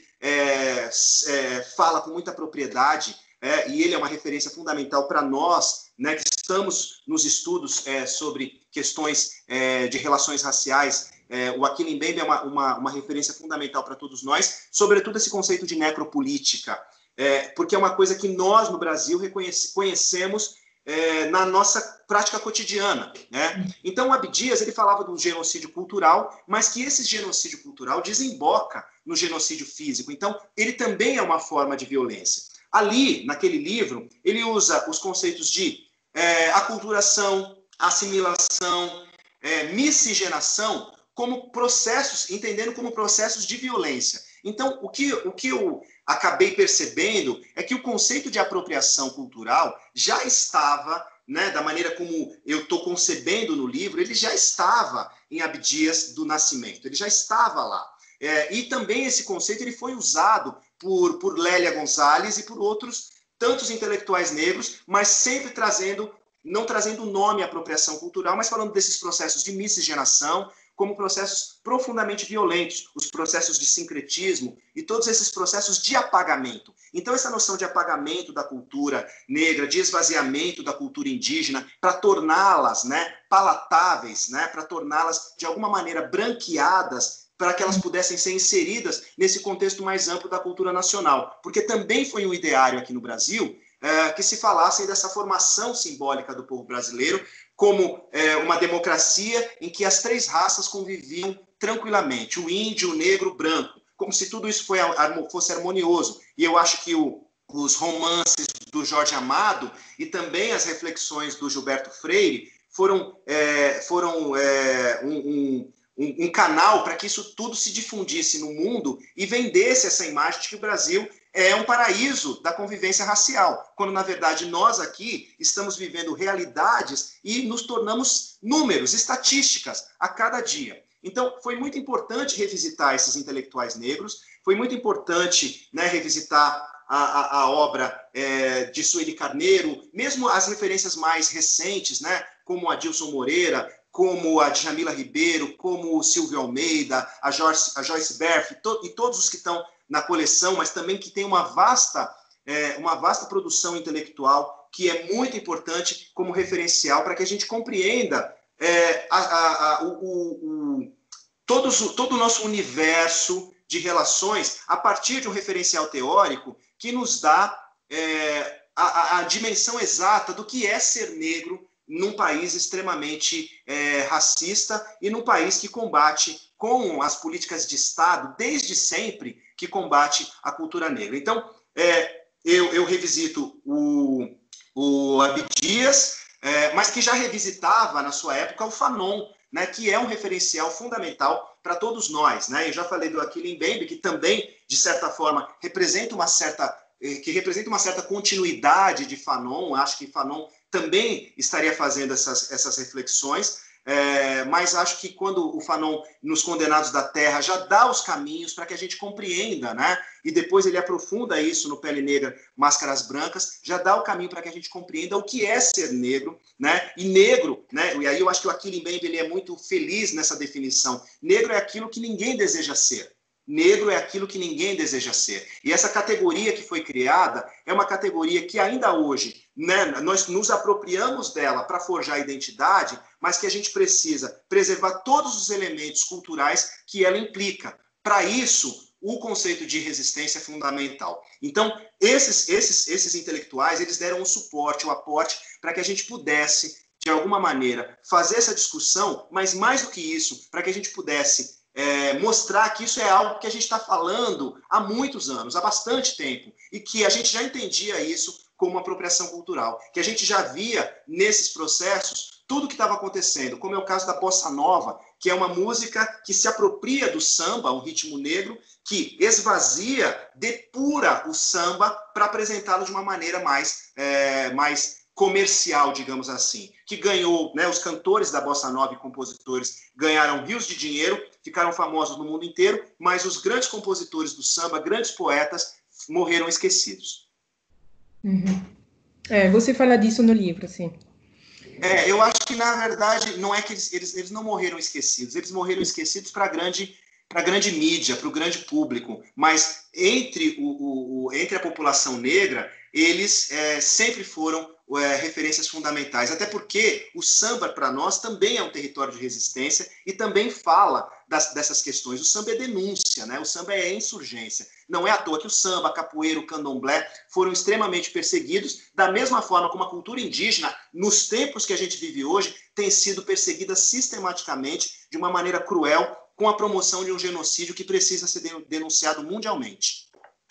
fala com muita propriedade, e ele é uma referência fundamental para nós, né, que estamos nos estudos sobre questões de relações raciais. O Achille Mbembe é uma referência fundamental para todos nós, sobretudo esse conceito de necropolítica, porque é uma coisa que nós, no Brasil, conhecemos na nossa prática cotidiana, né? Então, o Abdias, ele falava do genocídio cultural, mas que esse genocídio cultural desemboca no genocídio físico. Então, ele também é uma forma de violência. Ali, naquele livro, ele usa os conceitos de aculturação, assimilação, miscigenação, como processos, entendendo como processos de violência. Então, o que eu acabei percebendo é que o conceito de apropriação cultural já estava, né, da maneira como eu estou concebendo no livro, ele já estava em Abdias do Nascimento, ele já estava lá. E também esse conceito ele foi usado por Lélia Gonzalez e por outros tantos intelectuais negros, mas sempre não trazendo o nome apropriação cultural, mas falando desses processos de miscigenação, como processos profundamente violentos, os processos de sincretismo e todos esses processos de apagamento. Então, essa noção de apagamento da cultura negra, de esvaziamento da cultura indígena, para torná-las, né, palatáveis, né, para torná-las, de alguma maneira, branqueadas, para que elas pudessem ser inseridas nesse contexto mais amplo da cultura nacional. Porque também foi um ideário aqui no Brasil que se falasse dessa formação simbólica do povo brasileiro como uma democracia em que as três raças conviviam tranquilamente, o índio, o negro, o branco, como se tudo isso fosse harmonioso. E eu acho que os romances do Jorge Amado e também as reflexões do Gilberto Freire foram um canal para que isso tudo se difundisse no mundo e vendesse essa imagem de que o Brasil é um paraíso da convivência racial, quando, na verdade, nós aqui estamos vivendo realidades e nos tornamos números, estatísticas a cada dia. Então, foi muito importante revisitar esses intelectuais negros, foi muito importante, né, revisitar a obra de Sueli Carneiro, mesmo as referências mais recentes, né, como a Dilson Moreira, como a Djamila Ribeiro, como o Silvio Almeida, a Joyce Berth, e todos os que estão na coleção, mas também que tem uma vasta produção intelectual que é muito importante como referencial para que a gente compreenda todo o nosso universo de relações a partir de um referencial teórico que nos dá a dimensão exata do que é ser negro num país extremamente racista e num país que combate com as políticas de Estado, desde sempre, que combate a cultura negra. Então, eu revisito o Abdias, mas que já revisitava, na sua época, o Fanon, né, que é um referencial fundamental para todos nós. Né? Eu já falei do Achille Mbembe, que também, de certa forma, representa uma certa continuidade de Fanon. Acho que Fanon também estaria fazendo essas reflexões, mas acho que quando o Fanon, nos Condenados da Terra, já dá os caminhos para que a gente compreenda, né? E depois ele aprofunda isso no Pele Negra, Máscaras Brancas, já dá o caminho para que a gente compreenda o que é ser negro, né? E negro, né? E aí eu acho que o Achille Mbembe ele é muito feliz nessa definição. Negro é aquilo que ninguém deseja ser. Negro é aquilo que ninguém deseja ser. E essa categoria que foi criada é uma categoria que ainda hoje, né, nós nos apropriamos dela para forjar a identidade, mas que a gente precisa preservar todos os elementos culturais que ela implica. Para isso, o conceito de resistência é fundamental. Então, esses intelectuais, eles deram o suporte, o aporte, para que a gente pudesse, de alguma maneira, fazer essa discussão, mas mais do que isso, para que a gente pudesse mostrar que isso é algo que a gente está falando há muitos anos, há bastante tempo, e que a gente já entendia isso como uma apropriação cultural, que a gente já via nesses processos tudo o que estava acontecendo, como é o caso da Bossa Nova, que é uma música que se apropria do samba, um ritmo negro, que esvazia, depura o samba para apresentá-lo de uma maneira mais comercial, digamos assim, que ganhou, né, os cantores da Bossa Nova e compositores ganharam rios de dinheiro, ficaram famosos no mundo inteiro, mas os grandes compositores do samba, grandes poetas, morreram esquecidos. Uhum. Você fala disso no livro, sim. Eu acho que, na verdade, não é que eles não morreram esquecidos, eles morreram esquecidos para a grande mídia, para o grande público, mas entre a população negra, eles sempre foram referências fundamentais, até porque o samba, para nós, também é um território de resistência e também fala dessas questões. O samba é denúncia, né? O samba é insurgência. Não é à toa que o samba, a capoeira, o candomblé foram extremamente perseguidos, da mesma forma como a cultura indígena, nos tempos que a gente vive hoje, tem sido perseguida sistematicamente, de uma maneira cruel, com a promoção de um genocídio que precisa ser denunciado mundialmente.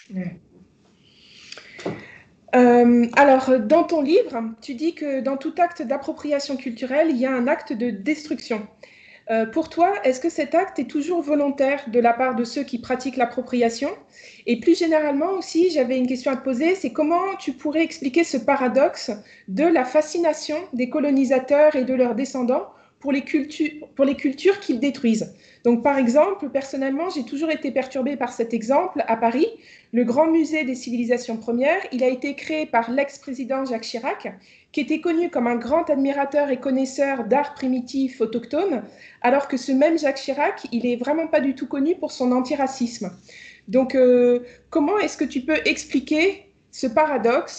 Alors, dans ton livre, tu dis que dans tout acte d'appropriation culturelle, il y a un acte de destruction. Pour toi, est-ce que cet acte est toujours volontaire de la part de ceux qui pratiquent l'appropriation? Et plus généralement aussi, j'avais une question à te poser, c'est comment tu pourrais expliquer ce paradoxe de la fascination des colonisateurs et de leurs descendants pour les cultures qu'ils détruisent. Donc, par exemple, personnellement, j'ai toujours été perturbée par cet exemple à Paris. Le Grand Musée des Civilisations Premières, il a été créé par l'ex-président Jacques Chirac, qui était connu comme un grand admirateur et connaisseur d'art primitif autochtone, alors que ce même Jacques Chirac, il n'est vraiment pas du tout connu pour son antiracisme. Donc, comment est-ce que tu peux expliquer ce paradoxe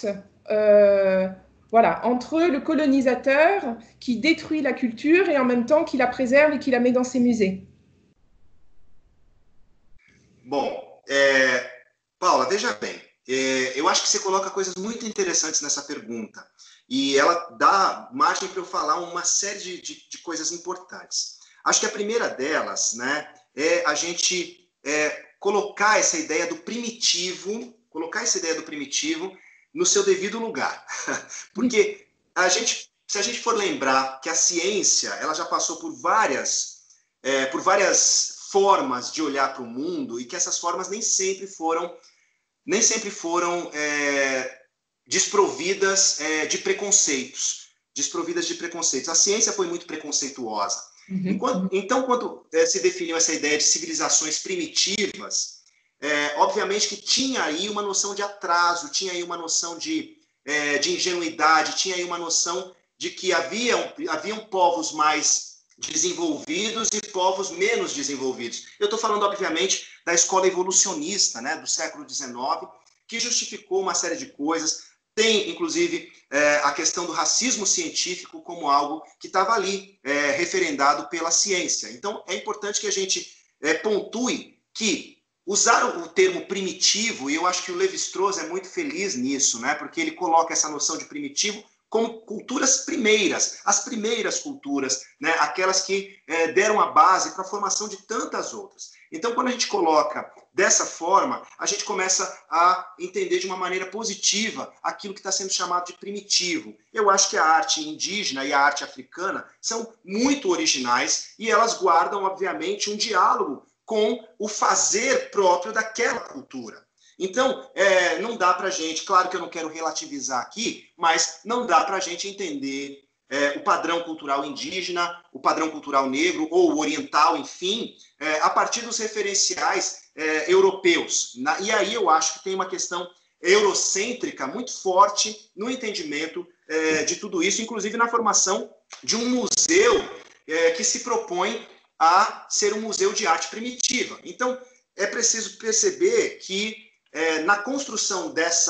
entre le colonisateur qui détruit la culture et en même temps qui la préserve et qui la met dans ses musées? Bom, Paula, veja bem, eu acho que você coloca coisas muito interessantes nessa pergunta e ela dá margem para eu falar uma série de coisas importantes. Acho que a primeira delas, né, é a gente colocar essa ideia do primitivo no seu devido lugar. Porque se a gente for lembrar que a ciência ela já passou por várias por várias formas de olhar para o mundo, e que essas formas nem sempre foram desprovidas de preconceitos. A ciência foi muito preconceituosa. Então, quando se definiu essa ideia de civilizações primitivas, obviamente que tinha aí uma noção de atraso, tinha aí uma noção de ingenuidade, tinha aí uma noção de que haviam povos mais desenvolvidos e povos menos desenvolvidos. Eu estou falando, obviamente, da escola evolucionista, né, do século XIX, que justificou uma série de coisas. Tem, inclusive, a questão do racismo científico como algo que estava ali, referendado pela ciência. Então, é importante que a gente pontue que usar o termo primitivo, e eu acho que o Lévi-Strauss é muito feliz nisso, né, porque ele coloca essa noção de primitivo como culturas primeiras, as primeiras culturas, né, aquelas que deram a base para a formação de tantas outras. Então, quando a gente coloca dessa forma, a gente começa a entender de uma maneira positiva aquilo que está sendo chamado de primitivo. Eu acho que a arte indígena e a arte africana são muito originais e elas guardam, obviamente, um diálogo com o fazer próprio daquela cultura. Então, não dá para a gente, claro que eu não quero relativizar aqui, mas não dá para a gente entender o padrão cultural indígena, o padrão cultural negro ou oriental, enfim, a partir dos referenciais europeus. E aí eu acho que tem uma questão eurocêntrica muito forte no entendimento de tudo isso, inclusive na formação de um museu que se propõe a ser um museu de arte primitiva. Então, é preciso perceber que na construção desse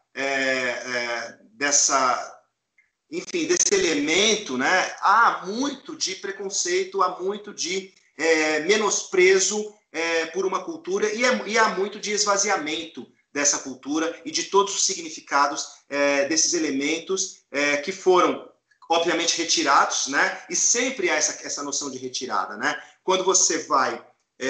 elemento, né, há muito de preconceito, há muito de menosprezo por uma cultura e há muito de esvaziamento dessa cultura e de todos os significados desses elementos que foram, obviamente, retirados, né, e sempre há essa noção de retirada, né? Quando você vai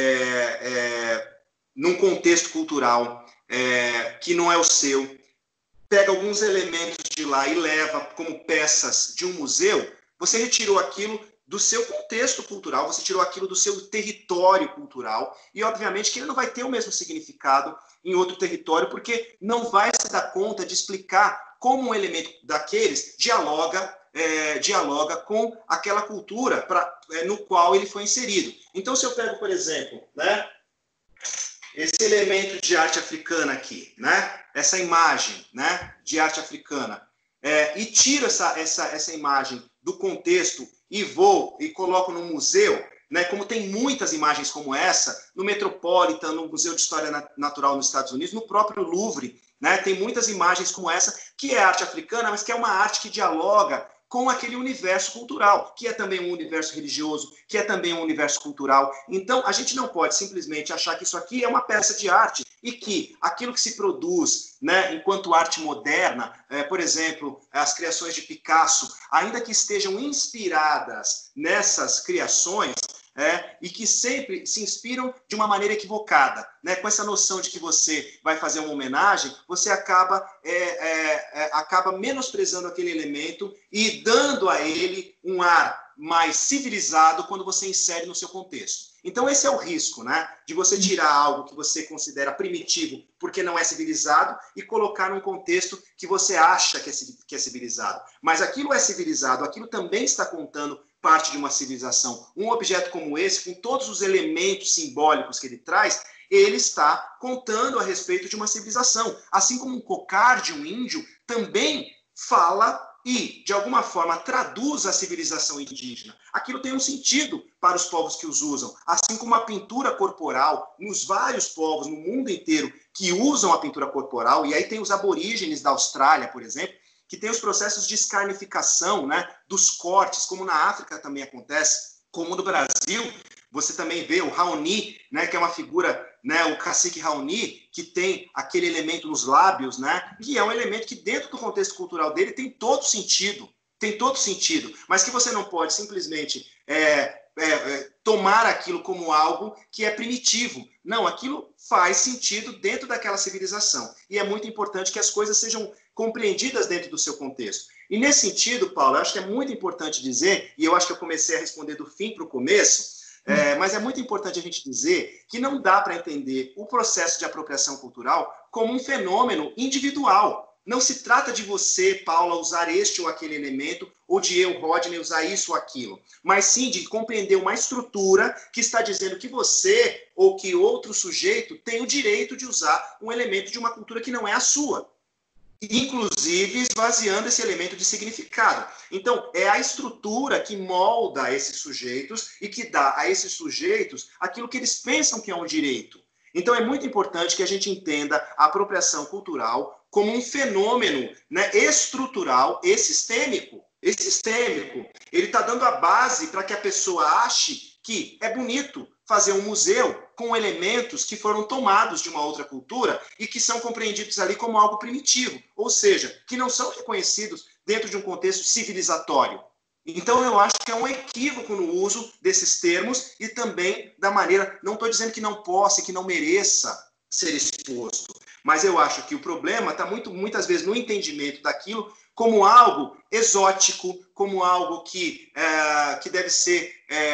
num contexto cultural que não é o seu, pega alguns elementos de lá e leva como peças de um museu, você retirou aquilo do seu contexto cultural, você tirou aquilo do seu território cultural, e obviamente que ele não vai ter o mesmo significado em outro território, porque não vai se dar conta de explicar como um elemento daqueles dialoga com aquela cultura no qual ele foi inserido. Então, se eu pego, por exemplo, né, esse elemento de arte africana aqui, né, essa imagem, né, de arte africana, e tiro essa imagem do contexto e vou e coloco no museu, né, como tem muitas imagens como essa, no Metropolitan, no Museu de História Natural nos Estados Unidos, no próprio Louvre, né, tem muitas imagens como essa, que é arte africana, mas que é uma arte que dialoga com aquele universo cultural, que é também um universo religioso, que é também um universo cultural. Então, a gente não pode simplesmente achar que isso aqui é uma peça de arte e que aquilo que se produz, né, enquanto arte moderna, por exemplo, as criações de Picasso, ainda que estejam inspiradas nessas criações, e que sempre se inspiram de uma maneira equivocada, né? Com essa noção de que você vai fazer uma homenagem, você acaba menosprezando aquele elemento e dando a ele um ar mais civilizado quando você insere no seu contexto. Então esse é o risco, né? De você tirar algo que você considera primitivo porque não é civilizado e colocar num contexto que você acha que é civilizado. Mas aquilo é civilizado, aquilo também está contando parte de uma civilização. Um objeto como esse, com todos os elementos simbólicos que ele traz, ele está contando a respeito de uma civilização. Assim como um cocarde, um índio, também fala e, de alguma forma, traduz a civilização indígena. Aquilo tem um sentido para os povos que os usam. Assim como a pintura corporal, nos vários povos, no mundo inteiro, que usam a pintura corporal, e aí tem os aborígenes da Austrália, por exemplo, que tem os processos de escarnificação, né, dos cortes, como na África também acontece, como no Brasil, você também vê o Raoni, né, que é uma figura, né, o cacique Raoni, que tem aquele elemento nos lábios, né, que é um elemento que dentro do contexto cultural dele tem todo sentido, mas que você não pode simplesmente tomar aquilo como algo que é primitivo. Não, aquilo faz sentido dentro daquela civilização. E é muito importante que as coisas sejam compreendidas dentro do seu contexto. E nesse sentido, Paulo, eu acho que é muito importante dizer, e eu acho que eu comecei a responder do fim para o começo, Mas é muito importante a gente dizer que não dá para entender o processo de apropriação cultural como um fenômeno individual. Não se trata de você, Paula, usar este ou aquele elemento, ou de eu, Rodney, usar isso ou aquilo, mas sim de compreender uma estrutura que está dizendo que você ou que outro sujeito tem o direito de usar um elemento de uma cultura que não é a sua, inclusive esvaziando esse elemento de significado. Então, é a estrutura que molda esses sujeitos e que dá a esses sujeitos aquilo que eles pensam que é um direito. Então, é muito importante que a gente entenda a apropriação cultural como um fenômeno, né, estrutural e sistêmico. Ele está dando a base para que a pessoa ache que é bonito fazer um museu com elementos que foram tomados de uma outra cultura e que são compreendidos ali como algo primitivo, ou seja, que não são reconhecidos dentro de um contexto civilizatório. Então, eu acho que é um equívoco no uso desses termos e também da maneira... Não estou dizendo que não possa e que não mereça ser exposto, mas eu acho que o problema está muitas vezes no entendimento daquilo como algo exótico, como algo que deve ser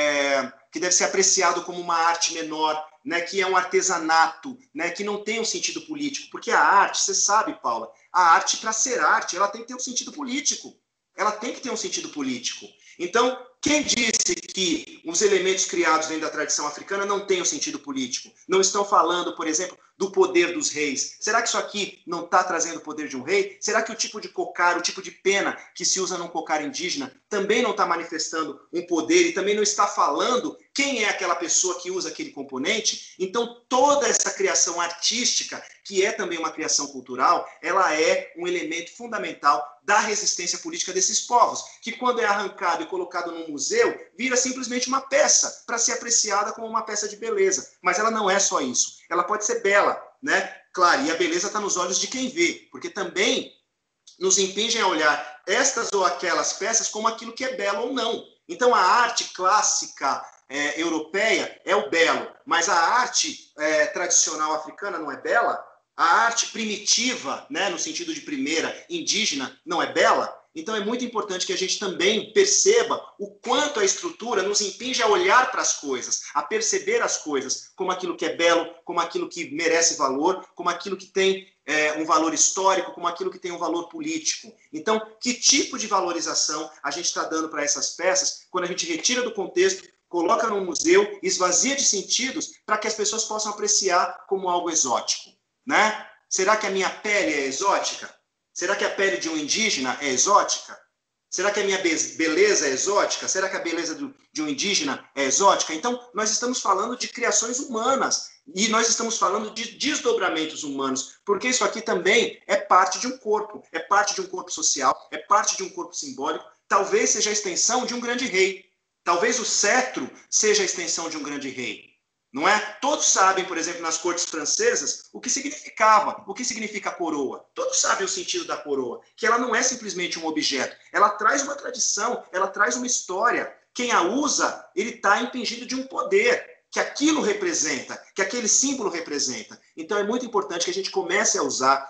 apreciado como uma arte menor, né, que é um artesanato, né, que não tem um sentido político. Porque a arte, você sabe, Paula, a arte, para ser arte, ela tem que ter um sentido político. Ela tem que ter um sentido político. Então, quem disse que os elementos criados dentro da tradição africana não têm um sentido político? Não estão falando, por exemplo, do poder dos reis. Será que isso aqui não está trazendo o poder de um rei? Será que o tipo de cocar, o tipo de pena que se usa num cocar indígena também não está manifestando um poder e também não está falando quem é aquela pessoa que usa aquele componente? Então, toda essa criação artística, que é também uma criação cultural, ela é um elemento fundamental da resistência política desses povos, que quando é arrancado e colocado num museu, vira simplesmente uma peça para ser apreciada como uma peça de beleza. Mas ela não é só isso. Ela pode ser bela, né? Claro, e a beleza está nos olhos de quem vê, porque também nos impingem a olhar estas ou aquelas peças como aquilo que é belo ou não. Então, a arte clássica europeia é o belo, mas a arte tradicional africana não é bela? A arte primitiva, né, no sentido de primeira, indígena, não é bela? Então é muito importante que a gente também perceba o quanto a estrutura nos impinge a olhar para as coisas, a perceber as coisas como aquilo que é belo, como aquilo que merece valor, como aquilo que tem um valor histórico, como aquilo que tem um valor político. Então, que tipo de valorização a gente está dando para essas peças quando a gente retira do contexto, coloca no museu, esvazia de sentidos para que as pessoas possam apreciar como algo exótico? Né? Será que a minha pele é exótica? Será que a pele de um indígena é exótica? Será que a minha beleza é exótica? Será que a beleza de um indígena é exótica? Então, nós estamos falando de criações humanas e nós estamos falando de desdobramentos humanos, porque isso aqui também é parte de um corpo, é parte de um corpo social, é parte de um corpo simbólico, talvez seja a extensão de um grande rei. Talvez o cetro seja a extensão de um grande rei. Não é? Todos sabem, por exemplo, nas cortes francesas, o que significa a coroa. Todos sabem o sentido da coroa, que ela não é simplesmente um objeto. Ela traz uma tradição, ela traz uma história. Quem a usa, ele está impingido de um poder que aquilo representa, que aquele símbolo representa. Então é muito importante que a gente comece a usar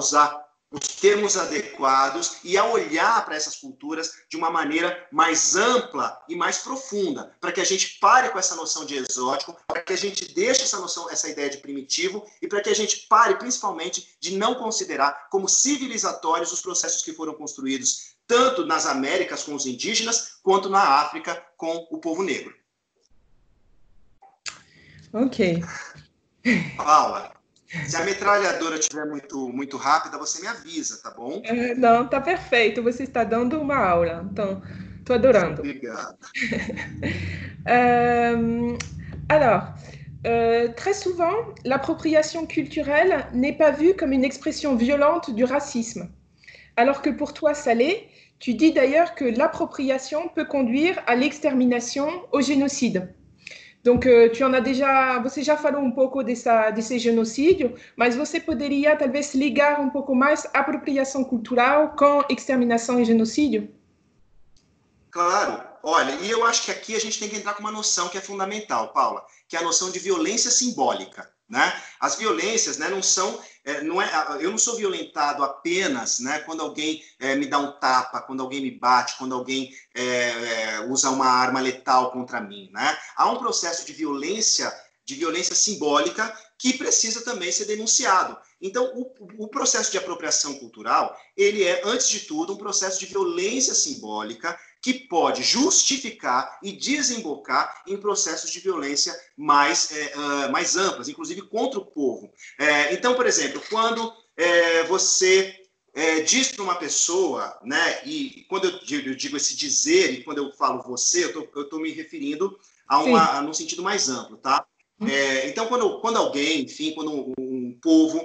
os termos adequados e a olhar para essas culturas de uma maneira mais ampla e mais profunda, para que a gente pare com essa noção de exótico, para que a gente deixe essa ideia de primitivo e para que a gente pare, principalmente, de não considerar como civilizatórios os processos que foram construídos tanto nas Américas com os indígenas, quanto na África com o povo negro. Ok. Paula, se a metralhadora estiver muito rápida, você me avisa, tá bom? Não, tá perfeito. Você está dando uma aula. Então, estou adorando. Obrigado. Alors, très souvent, l'appropriation culturelle n'est pas vue comme une expression violente du racisme. Alors que pour toi, ça l'est. Tu dis d'ailleurs que l'appropriation peut conduire à l'extermination, au génocide. Donc, você já falou um pouco desse genocídio, mas você poderia talvez ligar um pouco mais apropriação cultural com exterminação e genocídio? Claro. Olha, e eu acho que aqui a gente tem que entrar com uma noção que é fundamental, Paula, que é a noção de violência simbólica. né? As violências, né, não são, eu não sou violentado apenas, né, quando alguém me dá um tapa, quando alguém me bate, quando alguém usa uma arma letal contra mim, né? Há um processo de violência simbólica que precisa também ser denunciado. Então, o processo de apropriação cultural, ele é, antes de tudo, um processo de violência simbólica que pode justificar e desembocar em processos de violência mais amplas, inclusive contra o povo. Então, por exemplo, quando você diz para uma pessoa, né, e quando eu digo esse dizer, e quando eu falo você, eu estou me referindo num sentido mais amplo, tá? Então, quando alguém, enfim, quando um povo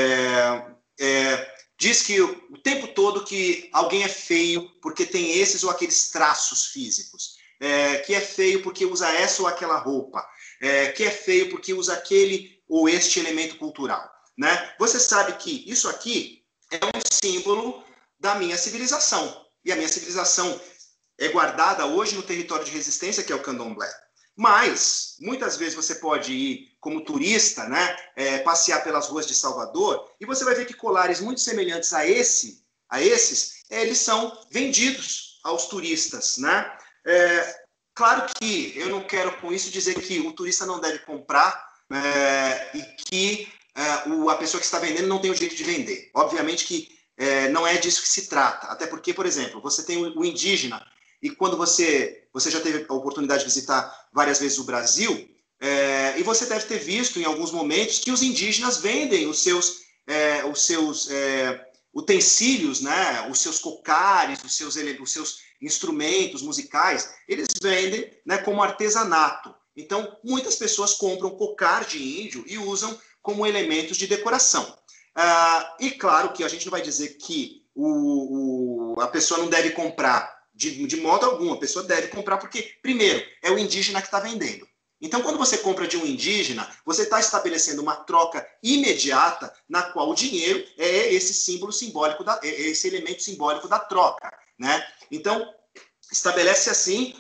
diz que o tempo todo que alguém é feio porque tem esses ou aqueles traços físicos, que é feio porque usa essa ou aquela roupa, que é feio porque usa aquele ou este elemento cultural, né? Você sabe que isso aqui é um símbolo da minha civilização, e a minha civilização é guardada hoje no território de resistência, que é o candomblé. Mas, muitas vezes você pode ir como turista, né, passear pelas ruas de Salvador, e você vai ver que colares muito semelhantes a esses, eles são vendidos aos turistas, né? Claro que eu não quero com isso dizer que o turista não deve comprar e que a pessoa que está vendendo não tem o direito de vender. Obviamente que não é disso que se trata. Até porque, por exemplo, você tem o indígena, e quando você já teve a oportunidade de visitar várias vezes o Brasil, e você deve ter visto em alguns momentos que os indígenas vendem os seus utensílios, né, os seus cocares, os seus instrumentos musicais, eles vendem, né, como artesanato. Então, muitas pessoas compram cocar de índio e usam como elementos de decoração. E claro que a gente não vai dizer que a pessoa não deve comprar de modo algum. A pessoa deve comprar porque, primeiro, é o indígena que está vendendo. Então, quando você compra de um indígena, você está estabelecendo uma troca imediata na qual o dinheiro é esse símbolo simbólico, esse elemento simbólico da troca, né? Então, estabelece assim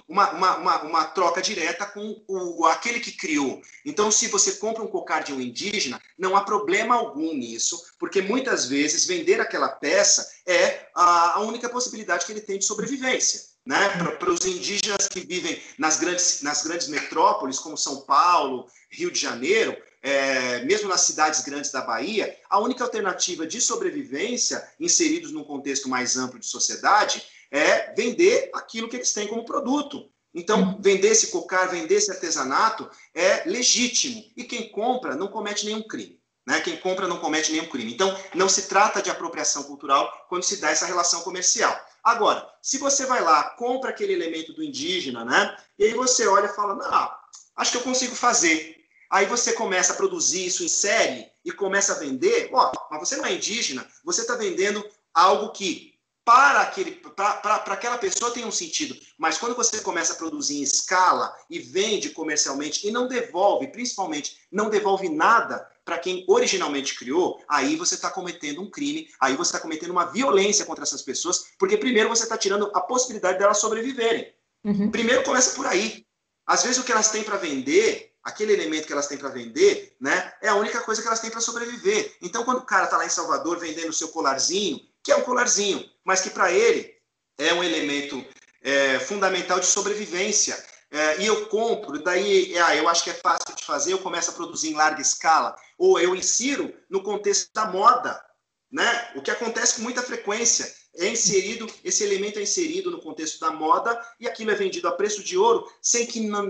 uma troca direta com aquele que criou. Então, se você compra um cocar de um indígena, não há problema algum nisso, porque muitas vezes vender aquela peça é a única possibilidade que ele tem de sobrevivência, né? Para os indígenas que vivem nas grandes metrópoles, como São Paulo, Rio de Janeiro, mesmo nas cidades grandes da Bahia, a única alternativa de sobrevivência, inseridos num contexto mais amplo de sociedade, é vender aquilo que eles têm como produto. Então, vender esse cocar, vender esse artesanato é legítimo. E quem compra não comete nenhum crime, né? Quem compra não comete nenhum crime. Então, não se trata de apropriação cultural quando se dá essa relação comercial. Agora, se você vai lá, compra aquele elemento do indígena, né? E aí você olha e fala, não, acho que eu consigo fazer. Aí você começa a produzir isso em série e começa a vender. Mas você não é indígena, você está vendendo algo que para aquela pessoa tem um sentido. Mas quando você começa a produzir em escala e vende comercialmente e não devolve, principalmente, não devolve nada para quem originalmente criou, aí você está cometendo um crime, aí você está cometendo uma violência contra essas pessoas, porque primeiro você está tirando a possibilidade delas sobreviverem. Primeiro começa por aí. Às vezes o que elas têm para vender, aquele elemento que elas têm para vender, né, é a única coisa que elas têm para sobreviver. Então, quando o cara está lá em Salvador vendendo o seu colarzinho, que é um colarzinho, mas que para ele é um elemento fundamental de sobrevivência. E eu compro, daí eu acho que é fácil de fazer, eu começo a produzir em larga escala, ou eu insiro no contexto da moda, né? O que acontece com muita frequência, esse elemento é inserido no contexto da moda e aquilo é vendido a preço de ouro sem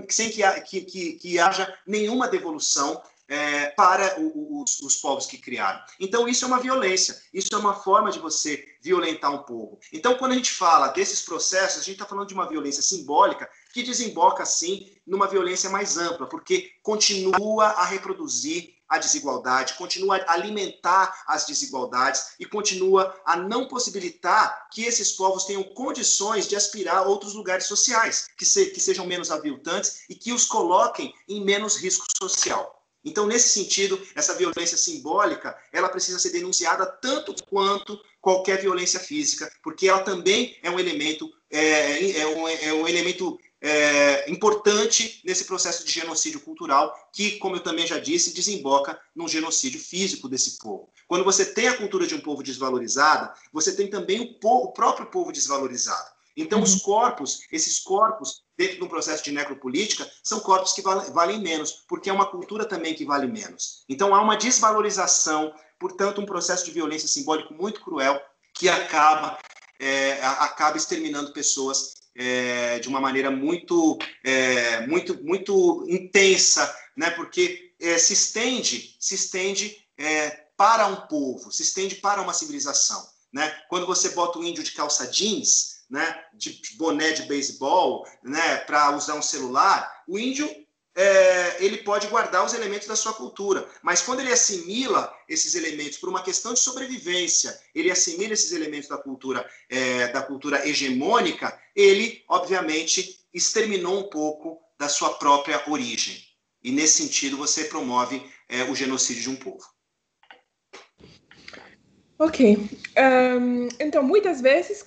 que haja nenhuma devolução para os povos que criaram. Então, isso é uma violência, isso é uma forma de você violentar um povo. Então, quando a gente fala desses processos, a gente está falando de uma violência simbólica que desemboca, sim, numa violência mais ampla, porque continua a reproduzir a desigualdade, continua a alimentar as desigualdades e continua a não possibilitar que esses povos tenham condições de aspirar a outros lugares sociais, que sejam menos aviltantes e que os coloquem em menos risco social. Então, nesse sentido, essa violência simbólica, ela precisa ser denunciada tanto quanto qualquer violência física, porque ela também é um elemento importante nesse processo de genocídio cultural, que, como eu também já disse, desemboca num genocídio físico desse povo. Quando você tem a cultura de um povo desvalorizada, você tem também o próprio povo desvalorizado. Então, os corpos, esses corpos, dentro de um processo de necropolítica, são corpos que valem menos, porque é uma cultura também que vale menos. Então, há uma desvalorização, portanto, um processo de violência simbólico muito cruel, que acaba exterminando pessoas de uma maneira muito intensa, né? Porque se estende para um povo, se estende para uma civilização, né? Quando você bota um índio de calça jeans, né, de boné de beisebol, né, para usar um celular, o índio ele pode guardar os elementos da sua cultura, mas quando ele assimila esses elementos por uma questão de sobrevivência, ele assimila esses elementos da cultura hegemônica, ele, obviamente, exterminou um pouco da sua própria origem. E, nesse sentido, você promove o genocídio de um povo. Ok. Então, muitas vezes,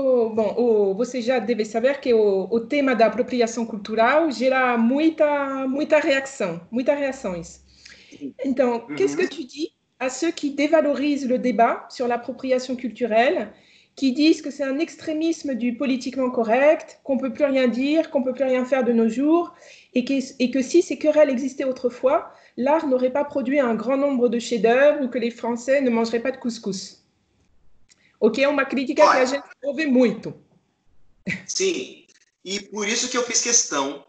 você já deve saber que o tema da apropriação cultural gera muita reações. Então, qu'est-ce que tu dis à ceux qui dévalorisent le débat sur l'appropriation culturelle, qui disent que c'est un extrémisme du politiquement correct, qu'on ne peut plus rien dire, qu'on ne peut plus rien faire de nos jours, et que si ces querelles existaient autrefois, l'art n'aurait pas produit un grand nombre de chefs-d'œuvre ou que les Français ne mangeraient pas de couscous. O que é uma crítica que a gente ouve muito. Sim, e por isso que eu fiz questão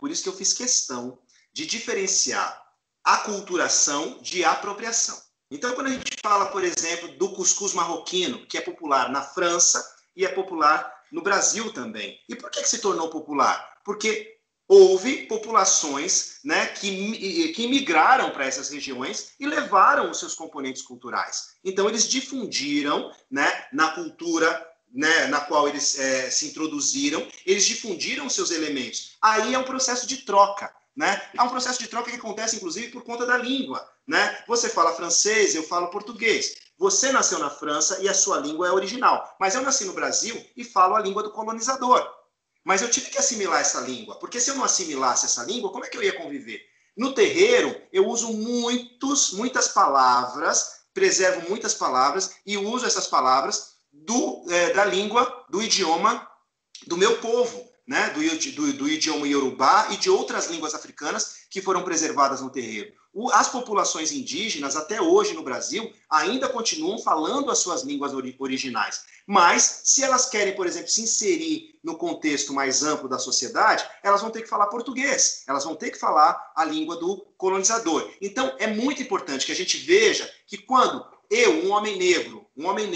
de diferenciar aculturação de apropriação. Então, quando a gente fala, por exemplo, do cuscuz marroquino, que é popular na França e é popular no Brasil também. E por que se tornou popular? Porque houve populações, né, que migraram para essas regiões e levaram os seus componentes culturais. Então, eles difundiram, né, na cultura, né, na qual eles se introduziram, eles difundiram seus elementos. Aí é um processo de troca. Né? É um processo de troca que acontece, inclusive, por conta da língua. Né? Você fala francês, eu falo português. Você nasceu na França e a sua língua é original. Mas eu nasci no Brasil e falo a língua do colonizador. Mas eu tive que assimilar essa língua, porque se eu não assimilasse essa língua, como é que eu ia conviver? No terreiro, eu uso muitas palavras, preservo muitas palavras e uso essas palavras da língua, do idioma do meu povo. Né, do idioma iorubá e de outras línguas africanas que foram preservadas no terreiro. As populações indígenas, até hoje no Brasil, ainda continuam falando as suas línguas originais. Mas, se elas querem, por exemplo, se inserir no contexto mais amplo da sociedade, elas vão ter que falar português, elas vão ter que falar a língua do colonizador. Então, é muito importante que a gente veja que quando eu, um homem negro,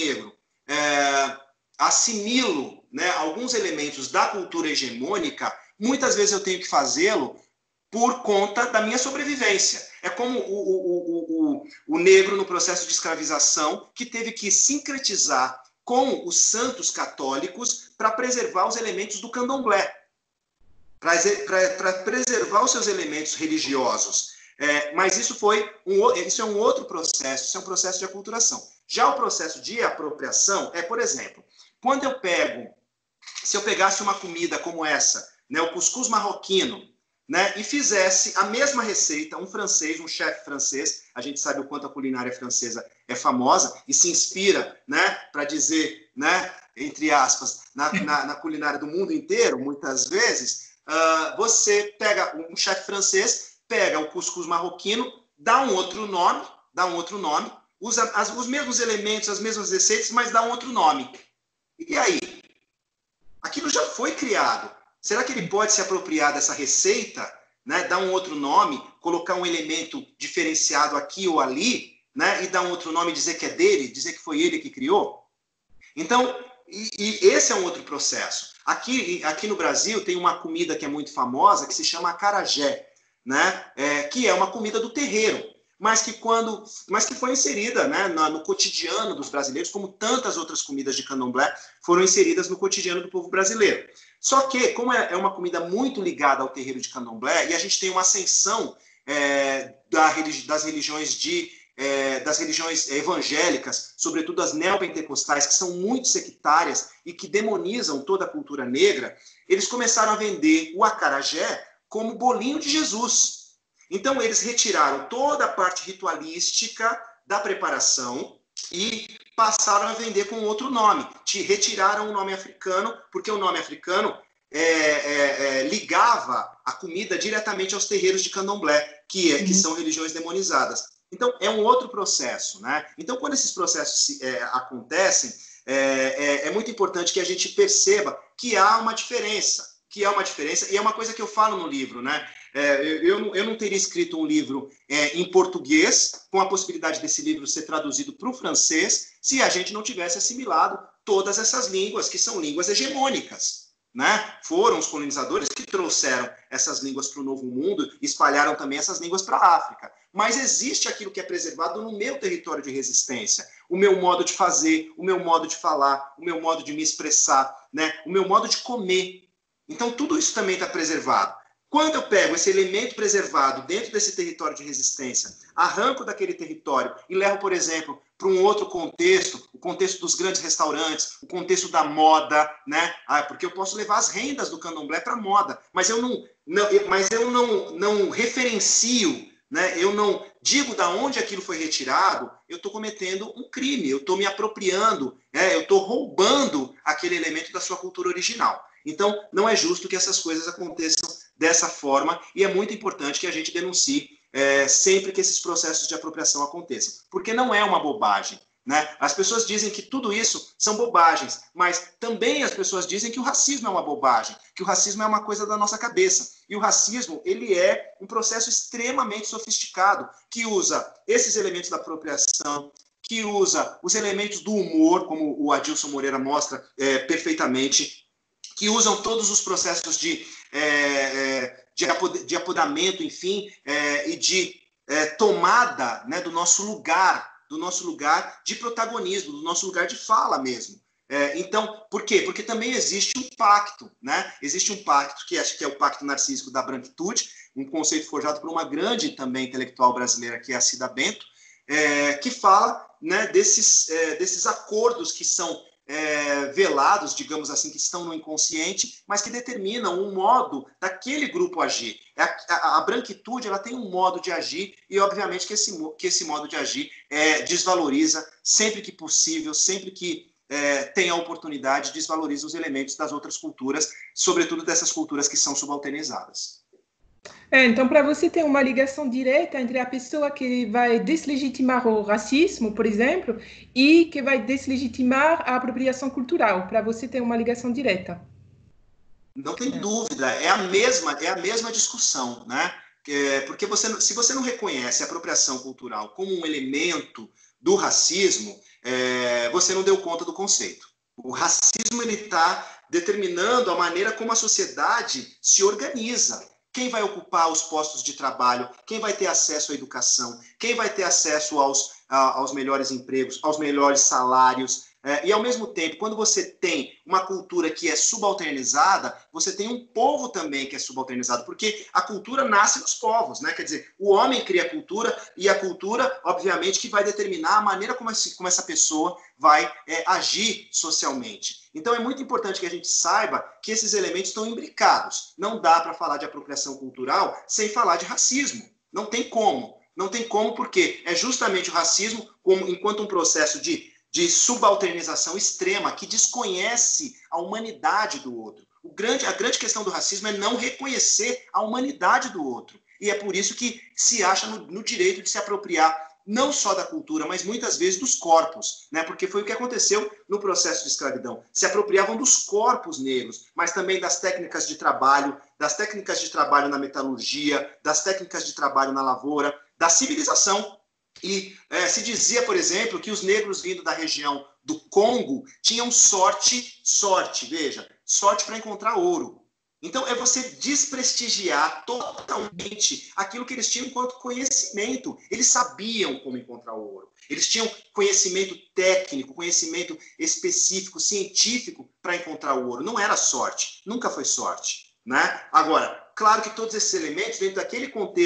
assimilo, né, alguns elementos da cultura hegemônica, muitas vezes eu tenho que fazê-lo por conta da minha sobrevivência. É como o negro no processo de escravização, que teve que sincretizar com os santos católicos para preservar os elementos do candomblé, para preservar os seus elementos religiosos. Mas isso é um outro processo, isso é um processo de aculturação. Já o processo de apropriação por exemplo, se eu pegasse uma comida como essa, né, o cuscuz marroquino, né, e fizesse a mesma receita, um chefe francês, a gente sabe o quanto a culinária francesa é famosa e se inspira, né, para dizer, né, entre aspas, na culinária do mundo inteiro, muitas vezes, você pega um chefe francês, pega o cuscuz marroquino, dá um outro nome, usa os mesmos elementos, as mesmas receitas, mas dá um outro nome. E aí? Aquilo já foi criado. Será que ele pode se apropriar dessa receita, né, dar um outro nome, colocar um elemento diferenciado aqui ou ali, né, e dar um outro nome e dizer que é dele, dizer que foi ele que criou? Então, e esse é um outro processo. Aqui no Brasil tem uma comida que é muito famosa, que se chama acarajé, né, que é uma comida do terreiro. Mas que foi inserida, né, no cotidiano dos brasileiros, como tantas outras comidas de candomblé foram inseridas no cotidiano do povo brasileiro. Só que, como é uma comida muito ligada ao terreiro de candomblé, e a gente tem uma ascensão das religiões de das religiões evangélicas, sobretudo as neopentecostais, que são muito sectárias e que demonizam toda a cultura negra, eles começaram a vender o acarajé como bolinho de Jesus. Então, eles retiraram toda a parte ritualística da preparação e passaram a vender com outro nome. Retiraram o nome africano, porque o nome africano ligava a comida diretamente aos terreiros de candomblé, que são religiões demonizadas. Então, é um outro processo, né? Então, quando esses processos acontecem, é muito importante que a gente perceba que há uma diferença, e é uma coisa que eu falo no livro, né? Eu não teria escrito um livro em português, com a possibilidade desse livro ser traduzido para o francês, se a gente não tivesse assimilado todas essas línguas, que são línguas hegemônicas. Né? Foram os colonizadores que trouxeram essas línguas para o Novo Mundo e espalharam também essas línguas para a África. Mas existe aquilo que é preservado no meu território de resistência. O meu modo de fazer, o meu modo de falar, o meu modo de me expressar, né? O meu modo de comer. Então, tudo isso também está preservado. Quando eu pego esse elemento preservado dentro desse território de resistência, arranco daquele território e levo, por exemplo, para um outro contexto, o contexto dos grandes restaurantes, o contexto da moda, né? Porque eu posso levar as rendas do candomblé para a moda, mas eu não referencio, né? Eu não digo de onde aquilo foi retirado, eu estou cometendo um crime, eu estou me apropriando, eu estou roubando aquele elemento da sua cultura original. Então, não é justo que essas coisas aconteçam dessa forma e é muito importante que a gente denuncie sempre que esses processos de apropriação aconteçam, porque não é uma bobagem, né? As pessoas dizem que tudo isso são bobagens, mas também as pessoas dizem que o racismo é uma bobagem, que o racismo é uma coisa da nossa cabeça. E o racismo, ele é um processo extremamente sofisticado, que usa esses elementos da apropriação, que usa os elementos do humor, como o Adilson Moreira mostra perfeitamente, que usam todos os processos de apoderamento, enfim, e de tomada, né, do nosso lugar de protagonismo, do nosso lugar de fala mesmo. Então, por quê? Porque também existe um pacto, né? Existe um pacto, que acho que é o pacto narcísico da branquitude, um conceito forjado por uma grande também intelectual brasileira, que é a Cida Bento, que fala, né, desses acordos que são velados, digamos assim, que estão no inconsciente, mas que determinam um modo daquele grupo agir. A branquitude, ela tem um modo de agir e, obviamente, que esse modo de agir desvaloriza, sempre que possível, sempre que tem a oportunidade, desvaloriza os elementos das outras culturas, sobretudo dessas culturas que são subalternizadas. Então, para você tem uma ligação direta entre a pessoa que vai deslegitimar o racismo, por exemplo, e que vai deslegitimar a apropriação cultural. Para você tem uma ligação direta. Não tem dúvida, é a mesma discussão, né? Porque se você não reconhece a apropriação cultural como um elemento do racismo, você não deu conta do conceito. O racismo está determinando a maneira como a sociedade se organiza. Quem vai ocupar os postos de trabalho, quem vai ter acesso à educação, quem vai ter acesso aos melhores empregos, aos melhores salários. E, ao mesmo tempo, quando você tem uma cultura que é subalternizada, você tem um povo também que é subalternizado, porque a cultura nasce nos povos, né? Quer dizer, o homem cria a cultura e a cultura, obviamente, que vai determinar a maneira como essa pessoa vai agir socialmente. Então, é muito importante que a gente saiba que esses elementos estão imbricados. Não dá para falar de apropriação cultural sem falar de racismo. Não tem como. Não tem como, porque é justamente o racismo, enquanto um processo de subalternização extrema que desconhece a humanidade do outro. A grande questão do racismo é não reconhecer a humanidade do outro. E é por isso que se acha no direito de se apropriar não só da cultura, mas muitas vezes dos corpos, né? Porque foi o que aconteceu no processo de escravidão. Se apropriavam dos corpos negros, mas também das técnicas de trabalho na metalurgia, das técnicas de trabalho na lavoura, da civilização. E se dizia, por exemplo, que os negros vindo da região do Congo tinham sorte para encontrar ouro. Então, é você desprestigiar totalmente aquilo que eles tinham enquanto conhecimento. Eles sabiam como encontrar o ouro. Eles tinham conhecimento técnico, conhecimento específico, científico para encontrar o ouro. Não era sorte, nunca foi sorte, né? Agora, claro que todos esses elementos, dentro daquele contexto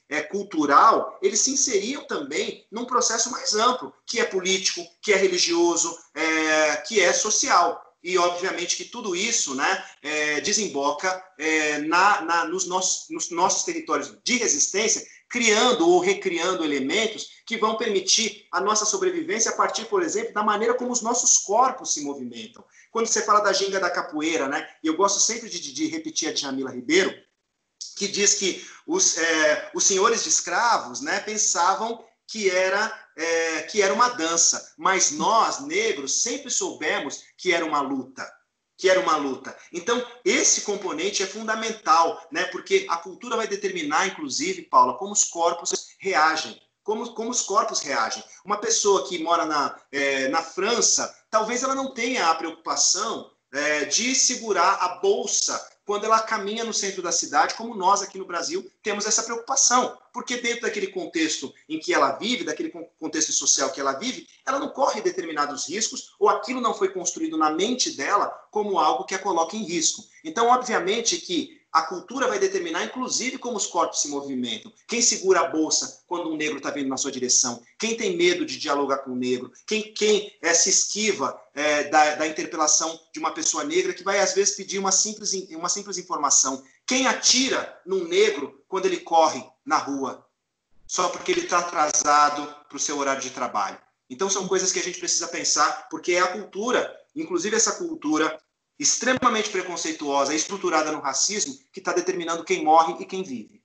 cultural, eles se inseriam também num processo mais amplo, que é político, que é religioso, que é social. E, obviamente, que tudo isso, né, desemboca nos nossos territórios de resistência, criando ou recriando elementos que vão permitir a nossa sobrevivência a partir, por exemplo, da maneira como os nossos corpos se movimentam. Quando você fala da ginga da capoeira, né, e eu gosto sempre de repetir a Djamila Ribeiro, que diz que os senhores de escravos, né, pensavam que era uma dança, mas nós, negros, sempre soubemos que era uma luta. Então, esse componente é fundamental, né? Porque a cultura vai determinar, inclusive, Paula, como os corpos reagem. Como os corpos reagem. Uma pessoa que mora na França, talvez ela não tenha a preocupação de segurar a bolsa quando ela caminha no centro da cidade, como nós aqui no Brasil temos essa preocupação, porque dentro daquele contexto em que ela vive, daquele contexto social que ela vive, ela não corre determinados riscos, ou aquilo não foi construído na mente dela como algo que a coloca em risco. Então, obviamente que a cultura vai determinar, inclusive, como os corpos se movimentam. Quem segura a bolsa quando um negro está vindo na sua direção? Quem tem medo de dialogar com o negro? Quem se esquiva da interpelação de uma pessoa negra que vai, às vezes, pedir uma simples informação? Quem atira num negro quando ele corre na rua? Só porque ele está atrasado para o seu horário de trabalho. Então, são coisas que a gente precisa pensar, porque é a cultura, inclusive essa cultura extremamente preconceituosa e estruturada no racismo, que está determinando quem morre e quem vive.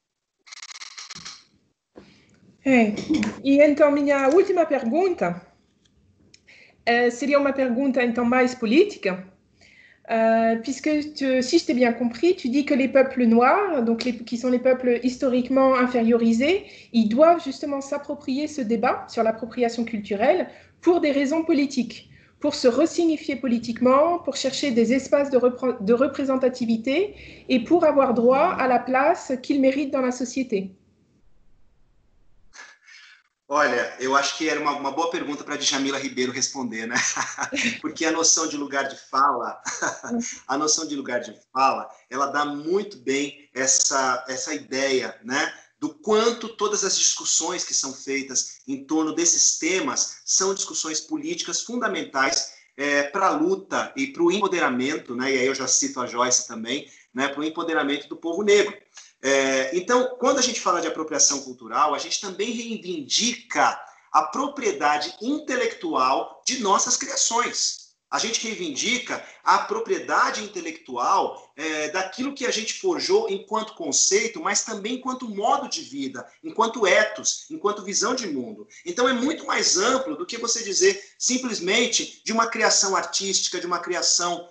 E então, minha última pergunta seria uma pergunta então mais política, puisque, si je t'ai bien compris, tu dis que les peuples noirs, donc qui sont les peuples historiquement infériorisés, ils doivent justement s'approprier ce débat sur l'appropriation culturelle pour des raisons politiques, pour se resignifier politiquement, pour chercher des espaces de représentativité et pour avoir droit à la place qu'ils méritent dans la société. Olha, eu acho que era uma boa pergunta para a Djamila Ribeiro responder, né? Porque a noção de lugar de fala, ela dá muito bem essa ideia, né? Do quanto todas as discussões que são feitas em torno desses temas são discussões políticas fundamentais para a luta e para o empoderamento, né? E aí eu já cito a Joyce também, né? Para o empoderamento do povo negro. Então, quando a gente fala de apropriação cultural, a gente também reivindica a propriedade intelectual de nossas criações. A gente reivindica a propriedade intelectual daquilo que a gente forjou enquanto conceito, mas também enquanto modo de vida, enquanto ethos, enquanto visão de mundo. Então, é muito mais amplo do que você dizer simplesmente de uma criação artística, de uma criação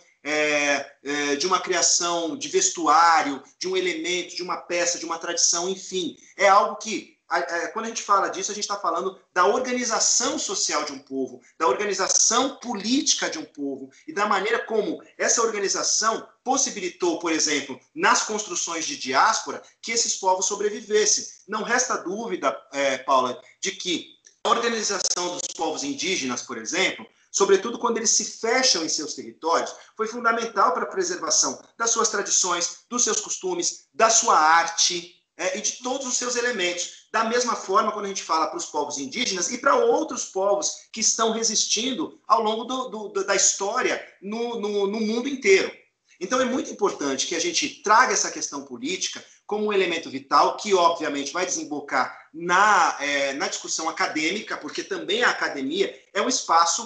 de vestuário, de um elemento, de uma peça, de uma tradição, enfim. É algo que, quando a gente fala disso, a gente está falando da organização social de um povo, da organização política de um povo e da maneira como essa organização possibilitou, por exemplo, nas construções de diáspora, que esses povos sobrevivessem. Não resta dúvida, Paula, de que a organização dos povos indígenas, por exemplo, sobretudo quando eles se fecham em seus territórios, foi fundamental para a preservação das suas tradições, dos seus costumes, da sua arte e de todos os seus elementos. Da mesma forma, quando a gente fala para os povos indígenas e para outros povos que estão resistindo ao longo da história no mundo inteiro. Então, é muito importante que a gente traga essa questão política como um elemento vital, que, obviamente, vai desembocar na discussão acadêmica, porque também a academia é um espaço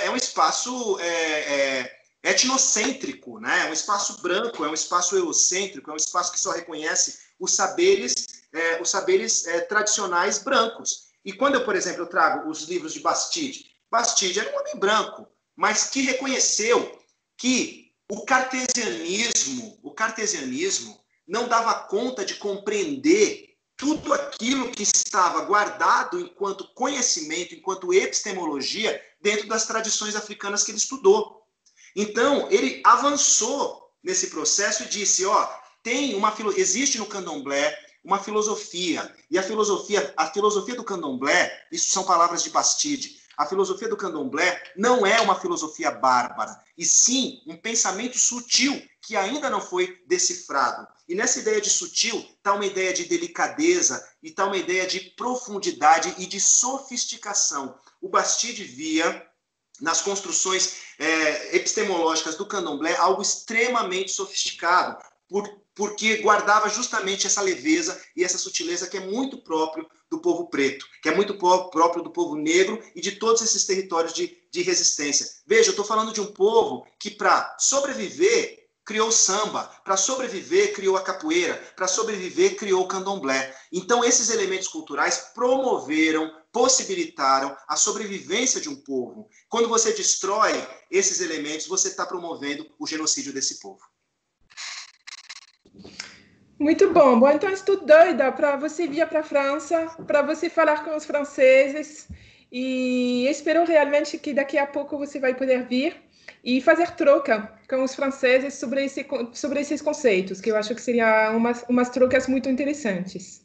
etnocêntrico, né? É um espaço branco, é um espaço eurocêntrico, é um espaço que só reconhece os saberes tradicionais brancos. E quando eu, por exemplo, eu trago os livros de Bastide era um homem branco, mas que reconheceu que o cartesianismo não dava conta de compreender tudo aquilo que estava guardado enquanto conhecimento, enquanto epistemologia, dentro das tradições africanas que ele estudou. Então, ele avançou nesse processo e disse, existe no candomblé uma filosofia, e a filosofia do candomblé, isso são palavras de Bastide, A filosofia do candomblé não é uma filosofia bárbara, e sim um pensamento sutil que ainda não foi decifrado. E nessa ideia de sutil está uma ideia de delicadeza e está uma ideia de profundidade e de sofisticação. O Bastide via nas construções epistemológicas do candomblé algo extremamente sofisticado, porque guardava justamente essa leveza e essa sutileza que é muito próprio do povo preto, que é muito próprio do povo negro e de todos esses territórios de resistência. Veja, eu estou falando de um povo que, para sobreviver, criou o samba, para sobreviver, criou a capoeira, para sobreviver, criou o candomblé. Então, esses elementos culturais promoveram, possibilitaram a sobrevivência de um povo. Quando você destrói esses elementos, você está promovendo o genocídio desse povo. Muito bom. Bom, então estou doida para você vir para a França, para você falar com os franceses e espero realmente que daqui a pouco você vai poder vir e fazer troca com os franceses sobre esses conceitos, que eu acho que seriam umas trocas muito interessantes.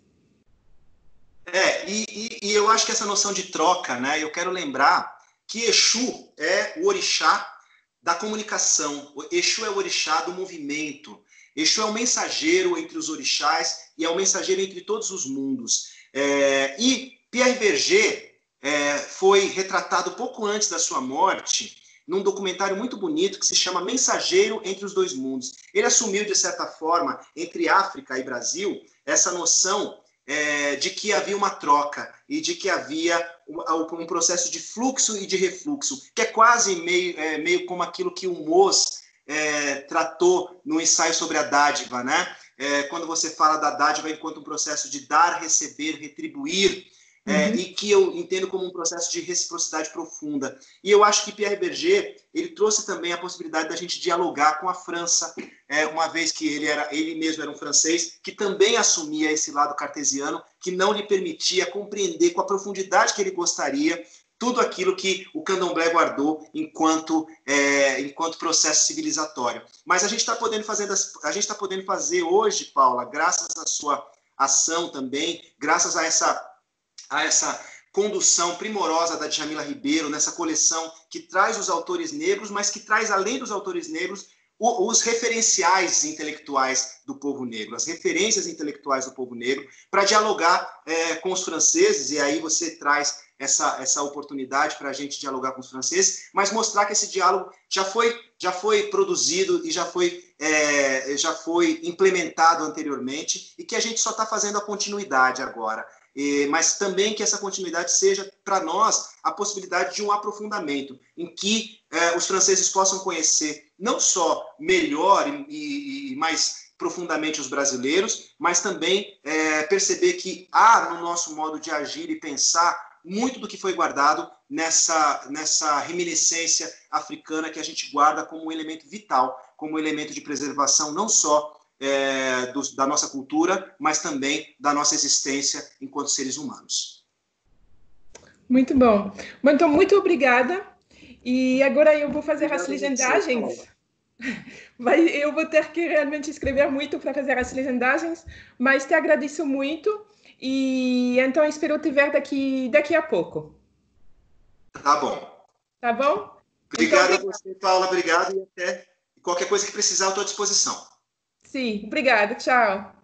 E eu acho que essa noção de troca, né? Eu quero lembrar que Exu é o orixá da comunicação, Exu é o orixá do movimento, Exu é o mensageiro entre os orixás e é o mensageiro entre todos os mundos. E Pierre Berger foi retratado pouco antes da sua morte num documentário muito bonito que se chama Mensageiro entre os Dois Mundos. Ele assumiu, de certa forma, entre África e Brasil, essa noção de que havia uma troca e de que havia um processo de fluxo e de refluxo, que é quase meio como aquilo que o Moz tratou no ensaio sobre a dádiva, né? Quando você fala da dádiva enquanto um processo de dar, receber, retribuir, e que eu entendo como um processo de reciprocidade profunda. E eu acho que Pierre Berger ele trouxe também a possibilidade da gente dialogar com a França, uma vez que ele mesmo era um francês, que também assumia esse lado cartesiano, que não lhe permitia compreender com a profundidade que ele gostaria tudo aquilo que o candomblé guardou enquanto processo civilizatório. Mas a gente está podendo fazer hoje, Paula, graças à sua ação também, graças a essa condução primorosa da Djamila Ribeiro, nessa coleção que traz os autores negros, mas que traz, além dos autores negros, os referenciais intelectuais do povo negro, as referências intelectuais do povo negro, para dialogar com os franceses, e aí você traz essa oportunidade para a gente dialogar com os franceses, mas mostrar que esse diálogo já foi produzido e já foi implementado anteriormente, e que a gente só está fazendo a continuidade agora. Mas também que essa continuidade seja, para nós, a possibilidade de um aprofundamento, em que os franceses possam conhecer não só melhor e mais profundamente os brasileiros, mas também perceber que há no nosso modo de agir e pensar muito do que foi guardado nessa reminiscência africana que a gente guarda como um elemento vital, como um elemento de preservação não só da nossa cultura, mas também da nossa existência enquanto seres humanos. Muito bom. Então, muito obrigada. E agora eu vou fazer as legendagens. Eu vou ter que realmente escrever muito para fazer as legendagens, mas te agradeço muito e então espero te ver daqui a pouco. Tá bom. Tá bom? Obrigado então, a você, Paula. Obrigado e até qualquer coisa que precisar, eu estou à disposição. Sim, obrigada. Tchau.